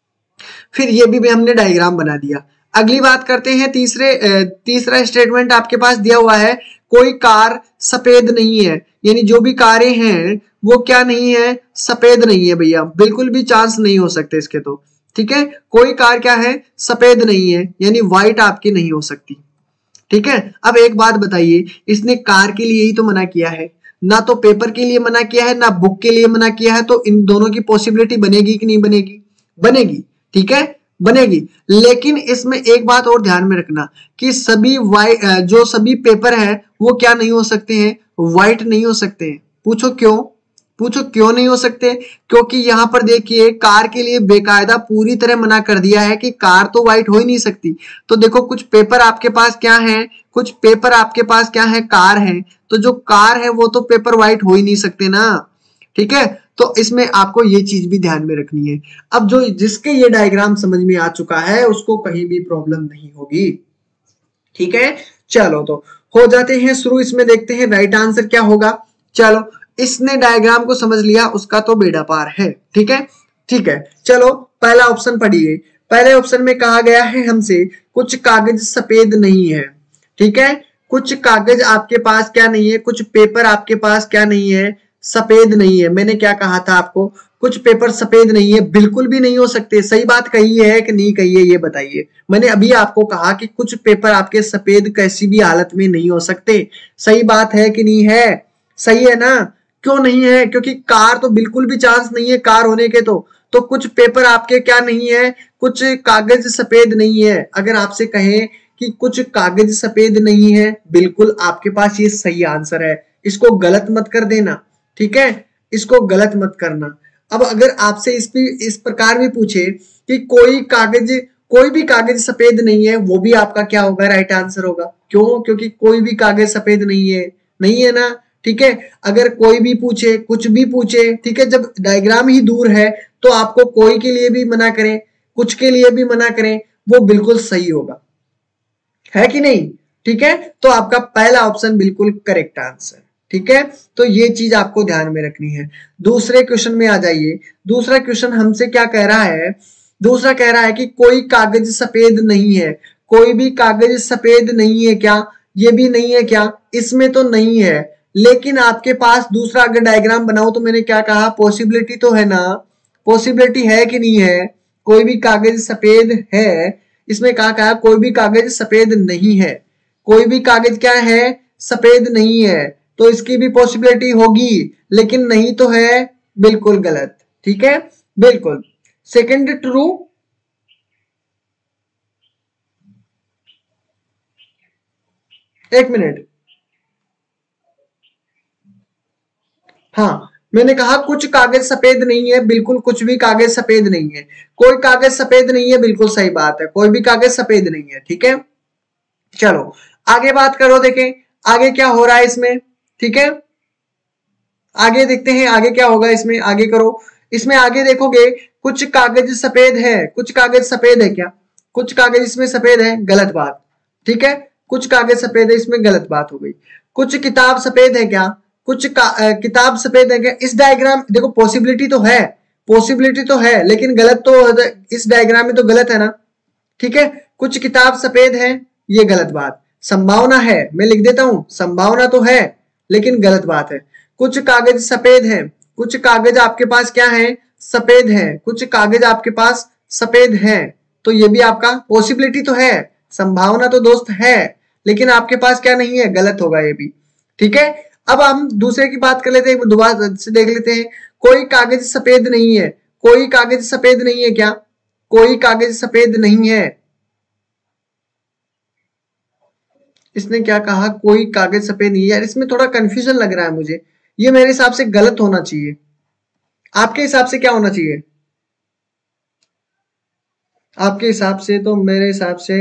फिर ये भी हमने डायग्राम बना दिया। अगली बात करते हैं, तीसरे तीसरा स्टेटमेंट आपके पास दिया हुआ है, कोई कार सफेद नहीं है, यानी जो भी कारें हैं वो क्या नहीं है, सफेद नहीं है भैया, बिल्कुल भी चांस नहीं हो सकते इसके तो, ठीक है। कोई कार क्या है, सफेद नहीं है, यानी व्हाइट आपकी नहीं हो सकती, ठीक है। अब एक बात बताइए, इसने कार के लिए ही तो मना किया है, ना तो पेपर के लिए मना किया है, ना बुक के लिए मना किया है। तो इन दोनों की पॉसिबिलिटी बनेगी कि नहीं बनेगी, बनेगी, ठीक है, बनेगी। लेकिन इसमें एक बात और ध्यान में रखना कि सभी वाइट, जो सभी पेपर है वो क्या नहीं हो सकते हैं, व्हाइट नहीं हो सकते हैं। पूछो क्यों, पूछो क्यों नहीं हो सकते, क्योंकि यहाँ पर देखिए कार के लिए बेकायदा पूरी तरह मना कर दिया है कि कार तो व्हाइट हो ही नहीं सकती। तो देखो कुछ पेपर आपके पास क्या है, कुछ पेपर आपके पास क्या है, कार है। तो जो कार है वो तो पेपर व्हाइट हो ही नहीं सकते ना, ठीक है। तो इसमें आपको ये चीज भी ध्यान में रखनी है। अब जो जिसके ये डायग्राम समझ में आ चुका है उसको कहीं भी प्रॉब्लम नहीं होगी, ठीक है। चलो तो हो जाते हैं शुरू, इसमें देखते हैं राइट आंसर क्या होगा। चलो इसने डायग्राम को समझ लिया, उसका तो बेड़ा पार है, ठीक है, ठीक है। चलो पहला ऑप्शन पढ़िए। पहले ऑप्शन में कहा गया है हमसे, कुछ कागज सफेद नहीं है, ठीक है, कुछ कागज आपके पास क्या नहीं है, कुछ पेपर आपके पास क्या नहीं है, सफेद नहीं है। मैंने क्या कहा था आपको, कुछ पेपर सफेद नहीं है, बिल्कुल भी नहीं हो सकते। सही बात कही है कि नहीं कही है ये बताइए। मैंने अभी आपको कहा कि कुछ पेपर आपके सफेद कैसी भी हालत में नहीं हो सकते। सही बात है कि नहीं है, सही है ना। क्यों नहीं है, क्योंकि कार तो बिल्कुल भी चांस नहीं है कार होने के। तो तो कुछ पेपर आपके क्या नहीं है, कुछ कागज सफेद नहीं है। अगर आपसे कहें कि कुछ कागज सफेद नहीं है, बिल्कुल आपके पास ये सही आंसर है, इसको गलत मत कर देना, ठीक है, इसको गलत मत करना। अब अगर आपसे इस भी इस प्रकार भी पूछे कि कोई कागज कोई भी कागज सफेद नहीं है, वो भी आपका क्या होगा, राइट आंसर होगा। क्यों? क्योंकि कोई भी कागज सफेद नहीं है, नहीं है ना, ठीक है। अगर कोई भी पूछे, कुछ भी पूछे, ठीक है, जब डायग्राम ही दूर है तो आपको कोई के लिए भी मना करें, कुछ के लिए भी मना करें, वो बिल्कुल सही होगा, है कि नहीं, ठीक है। तो आपका पहला ऑप्शन बिल्कुल करेक्ट आंसर, ठीक है। तो ये चीज आपको ध्यान में रखनी है। दूसरे क्वेश्चन में आ जाइए। दूसरा क्वेश्चन हमसे क्या कह रहा है, दूसरा कह रहा है कि कोई कागज सफेद नहीं है, कोई भी कागज सफेद नहीं है क्या, ये भी नहीं है क्या, इसमें तो नहीं है, लेकिन आपके पास दूसरा अगर डायग्राम बनाओ तो मैंने क्या कहा, पॉसिबिलिटी तो है ना, पॉसिबिलिटी है कि नहीं है, कोई भी कागज सफेद है, इसमें कहा कहा कोई भी कागज सफेद नहीं है, कोई भी कागज क्या है, सफेद नहीं है, तो इसकी भी पॉसिबिलिटी होगी, लेकिन नहीं तो है, बिल्कुल गलत, ठीक है, बिल्कुल। सेकंड ट्रू, एक मिनट, हाँ मैंने कहा कुछ कागज सफेद नहीं है, बिल्कुल कुछ भी कागज सफेद नहीं है, कोई कागज सफेद नहीं है, बिल्कुल सही बात है, कोई भी कागज सफेद नहीं है, ठीक है। चलो आगे बात करो, देखें आगे क्या हो रहा है इसमें, ठीक है, आगे देखते हैं आगे क्या होगा इसमें, आगे करो। इसमें आगे देखोगे कुछ कागज सफेद है, कुछ कागज सफेद है क्या, कुछ कागज इसमें सफेद है, गलत बात, ठीक है, कुछ कागज सफेद है, इसमें गलत बात हो गई। कुछ किताब सफेद है क्या, कुछ का, आ, किताब सफेद है क्या, इस डायग्राम देखो पॉसिबिलिटी तो है, पॉसिबिलिटी तो है, लेकिन गलत तो इस डायग्राम में तो गलत है ना, ठीक है। कुछ किताब सफेद है, ये गलत बात, संभावना है, मैं लिख देता हूं, संभावना तो है, लेकिन गलत बात है। कुछ कागज सफेद है, कुछ कागज आपके पास क्या है, सफेद है, कुछ कागज आपके पास सफेद है, तो ये भी आपका पॉसिबिलिटी तो है, संभावना तो दोस्त है, लेकिन आपके पास क्या नहीं है, गलत होगा ये भी, ठीक है। अब हम दूसरे की बात कर लेते हैं, दोबारा से देख लेते हैं। कोई कागज सफेद नहीं है, कोई कागज सफेद नहीं है क्या, कोई कागज सफेद नहीं है, इसने क्या कहा, कोई कागज सफेद नहीं है, यार इसमें थोड़ा कंफ्यूजन लग रहा है मुझे, ये मेरे हिसाब से गलत होना चाहिए, आपके हिसाब से क्या होना चाहिए, आपके हिसाब से तो मेरे हिसाब से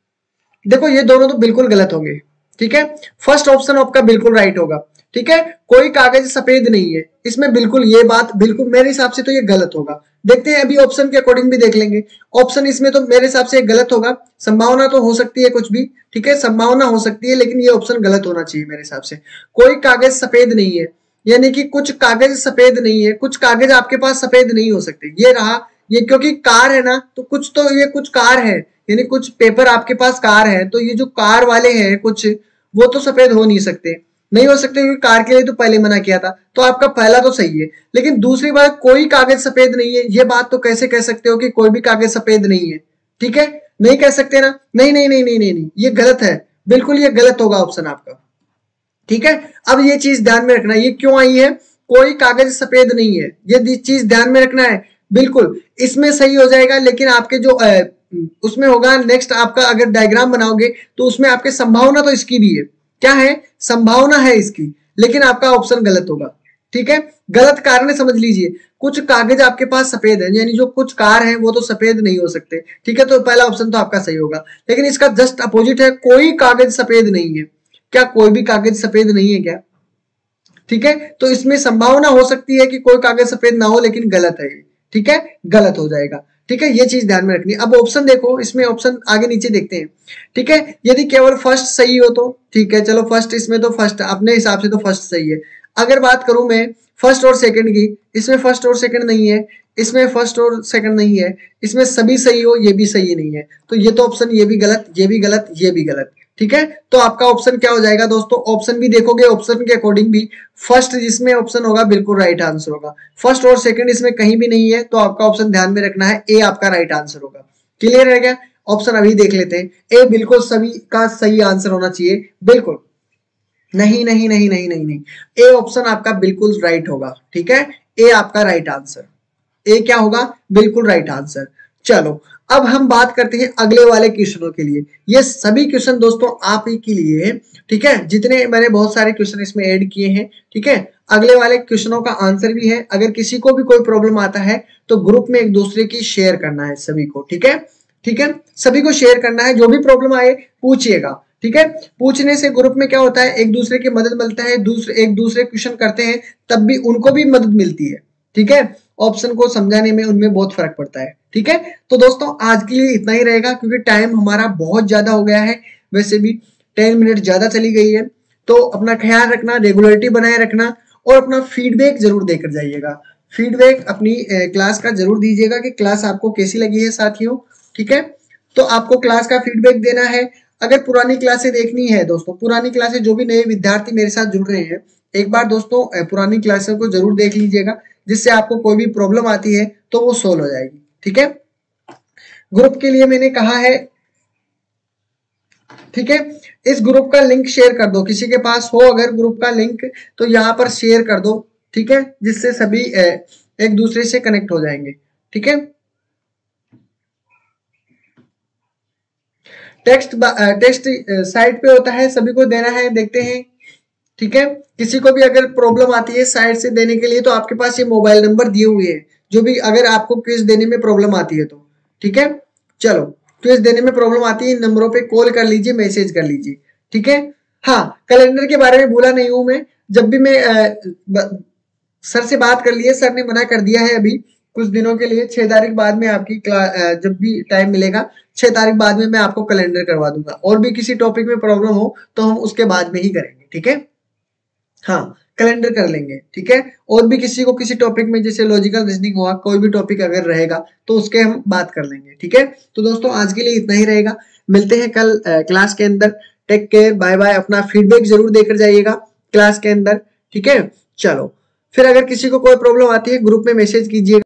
देखो ये दोनों तो बिल्कुल गलत होंगे, ठीक है। फर्स्ट ऑप्शन आपका बिल्कुल राइट होगा, ठीक है, कोई कागज सफेद नहीं है, इसमें बिल्कुल ये बात बिल्कुल मेरे हिसाब से तो ये गलत होगा। देखते हैं अभी ऑप्शन के अकॉर्डिंग भी देख लेंगे, ऑप्शन इसमें तो मेरे हिसाब से गलत होगा, संभावना तो हो सकती है कुछ भी, ठीक है, संभावना हो सकती है, लेकिन ये ऑप्शन गलत होना चाहिए मेरे हिसाब से। कोई कागज सफेद नहीं है, यानी कि कुछ कागज सफेद नहीं है, कुछ कागज आपके पास सफेद नहीं हो सकते, ये रहा, ये क्योंकि कार है ना, तो कुछ तो ये कुछ कार है, यानी कुछ पेपर आपके पास कार है, तो ये जो कार वाले हैं कुछ, वो तो सफेद हो नहीं सकते, नहीं हो सकते, क्योंकि कार के लिए तो पहले मना किया था, तो आपका पहला तो सही है। लेकिन दूसरी बात, कोई कागज सफेद नहीं है, ये बात तो कैसे कह सकते हो कि कोई भी कागज सफेद नहीं है, ठीक है, नहीं कह सकते ना, नहीं नहीं नहीं नहीं नहीं, नहीं ये गलत है, बिल्कुल ये गलत होगा ऑप्शन आपका, ठीक है। अब ये चीज ध्यान में रखना, ये क्यों आई है, कोई कागज सफेद नहीं है, ये चीज ध्यान में रखना है, बिल्कुल इसमें सही हो जाएगा, लेकिन आपके जो आ, उसमें होगा नेक्स्ट आपका अगर डायग्राम बनाओगे तो उसमें आपके संभावना तो इसकी भी है, क्या है, संभावना है इसकी, लेकिन आपका ऑप्शन गलत होगा, ठीक है। गलत कारण समझ लीजिए, कुछ कागज आपके पास सफेद है, यानी जो कुछ कार है वो तो सफेद नहीं हो सकते, ठीक है, तो पहला ऑप्शन तो आपका सही होगा। लेकिन इसका जस्ट अपोजिट है, कोई कागज सफेद नहीं है, क्या कोई भी कागज सफेद नहीं है क्या, ठीक है, तो इसमें संभावना हो सकती है कि कोई कागज सफेद ना हो, लेकिन गलत है, ठीक है, गलत हो जाएगा, ठीक है, ये चीज ध्यान में रखनी है। अब ऑप्शन देखो, इसमें ऑप्शन आगे नीचे देखते हैं, ठीक है, यदि केवल फर्स्ट सही हो तो ठीक है, चलो फर्स्ट, इसमें तो फर्स्ट अपने हिसाब से तो फर्स्ट सही है। अगर बात करूं मैं फर्स्ट और सेकंड की, इसमें फर्स्ट और सेकंड नहीं है, इसमें फर्स्ट और सेकंड नहीं है, इसमें सभी सही हो, ये भी सही नहीं है, तो ये तो ऑप्शन ये भी गलत, ये भी गलत, ये भी गलत, ठीक है। तो आपका ऑप्शन क्या हो जाएगा दोस्तों, ऑप्शन भी देखोगे, ऑप्शन के अकॉर्डिंग भी फर्स्ट जिसमें ऑप्शन होगा बिल्कुल राइट आंसर होगा, फर्स्ट और सेकंड इसमें कहीं भी नहीं है, तो आपका ऑप्शन ध्यान में रखना है, ए आपका राइट आंसर होगा। क्लियर है क्या, ऑप्शन अभी देख लेते हैं, ए बिल्कुल सभी का सही आंसर होना चाहिए, बिल्कुल नहीं नहीं नहीं नहीं नहीं नहीं, ए ऑप्शन आपका बिल्कुल राइट होगा, ठीक है, ए आपका राइट आंसर, ए क्या होगा, बिल्कुल राइट आंसर। चलो अब हम बात करते हैं अगले वाले क्वेश्चनों के लिए। ये सभी क्वेश्चन दोस्तों आप ही के लिए है, ठीक है, जितने मैंने बहुत सारे क्वेश्चन इसमें ऐड किए हैं, ठीक है। अगले वाले क्वेश्चनों का आंसर भी है। अगर किसी को भी कोई प्रॉब्लम आता है तो ग्रुप में एक दूसरे की शेयर करना है सभी को, ठीक है, ठीक है, सभी को शेयर करना है। जो भी प्रॉब्लम आए पूछिएगा, ठीक है। पूछने से ग्रुप में क्या होता है, एक दूसरे की मदद मिलता है, दूसरे एक दूसरे क्वेश्चन करते हैं तब भी उनको भी मदद मिलती है, ठीक है। ऑप्शन को समझाने में उनमें बहुत फर्क पड़ता है, ठीक है। तो दोस्तों आज के लिए इतना ही रहेगा क्योंकि टाइम हमारा बहुत ज्यादा हो गया है, वैसे भी टेन मिनट ज्यादा चली गई है। तो अपना ख्याल रखना, रेगुलरिटी बनाए रखना और अपना फीडबैक जरूर देकर जाइएगा। फीडबैक अपनी क्लास का जरूर दीजिएगा कि क्लास आपको कैसी लगी है साथियों, ठीक है। तो आपको क्लास का फीडबैक देना है। अगर पुरानी क्लासें देखनी है दोस्तों, पुरानी क्लासें जो भी नए विद्यार्थी मेरे साथ जुड़ रहे हैं, एक बार दोस्तों पुरानी क्लासों को जरूर देख लीजिएगा, जिससे आपको कोई भी प्रॉब्लम आती है तो वो सोल्व हो जाएगी, ठीक है। ग्रुप के लिए मैंने कहा है, ठीक है, इस ग्रुप का लिंक शेयर कर दो, किसी के पास हो अगर ग्रुप का लिंक तो यहाँ पर शेयर कर दो, ठीक है, जिससे सभी एक दूसरे से कनेक्ट हो जाएंगे, ठीक है। टेक्स्ट टेक्स्ट साइट पे होता है, सभी को देना है, देखते हैं, ठीक है। किसी को भी अगर प्रॉब्लम आती है साइट से देने के लिए तो आपके पास ये मोबाइल नंबर दिए हुए हैं, जो भी अगर आपको क्विज देने में प्रॉब्लम आती है तो, ठीक है। चलो क्विज देने में प्रॉब्लम आती है, नंबरों पे कॉल कर लीजिए, मैसेज कर लीजिए, ठीक है। हाँ, कैलेंडर के बारे में भूला नहीं हूं मैं, जब भी मैं आ, ब, सर से बात कर लिए, सर ने मना कर दिया है अभी कुछ दिनों के लिए, छह तारीख बाद में आपकी क्लास, जब भी टाइम मिलेगा छह तारीख बाद में मैं आपको कैलेंडर करवा दूंगा। और भी किसी टॉपिक में प्रॉब्लम हो तो हम उसके बाद में ही करेंगे, ठीक है। हाँ, कैलेंडर कर लेंगे, ठीक है। और भी किसी को किसी टॉपिक में जैसे लॉजिकल रीजनिंग हुआ, कोई भी टॉपिक अगर रहेगा तो उसके हम बात कर लेंगे, ठीक है। तो दोस्तों आज के लिए इतना ही रहेगा, मिलते हैं कल क्लास के अंदर। Take care, bye bye. अपना फीडबैक जरूर देकर जाइएगा क्लास के अंदर, ठीक है। चलो फिर अगर किसी को कोई प्रॉब्लम आती है ग्रुप में मैसेज कीजिएगा।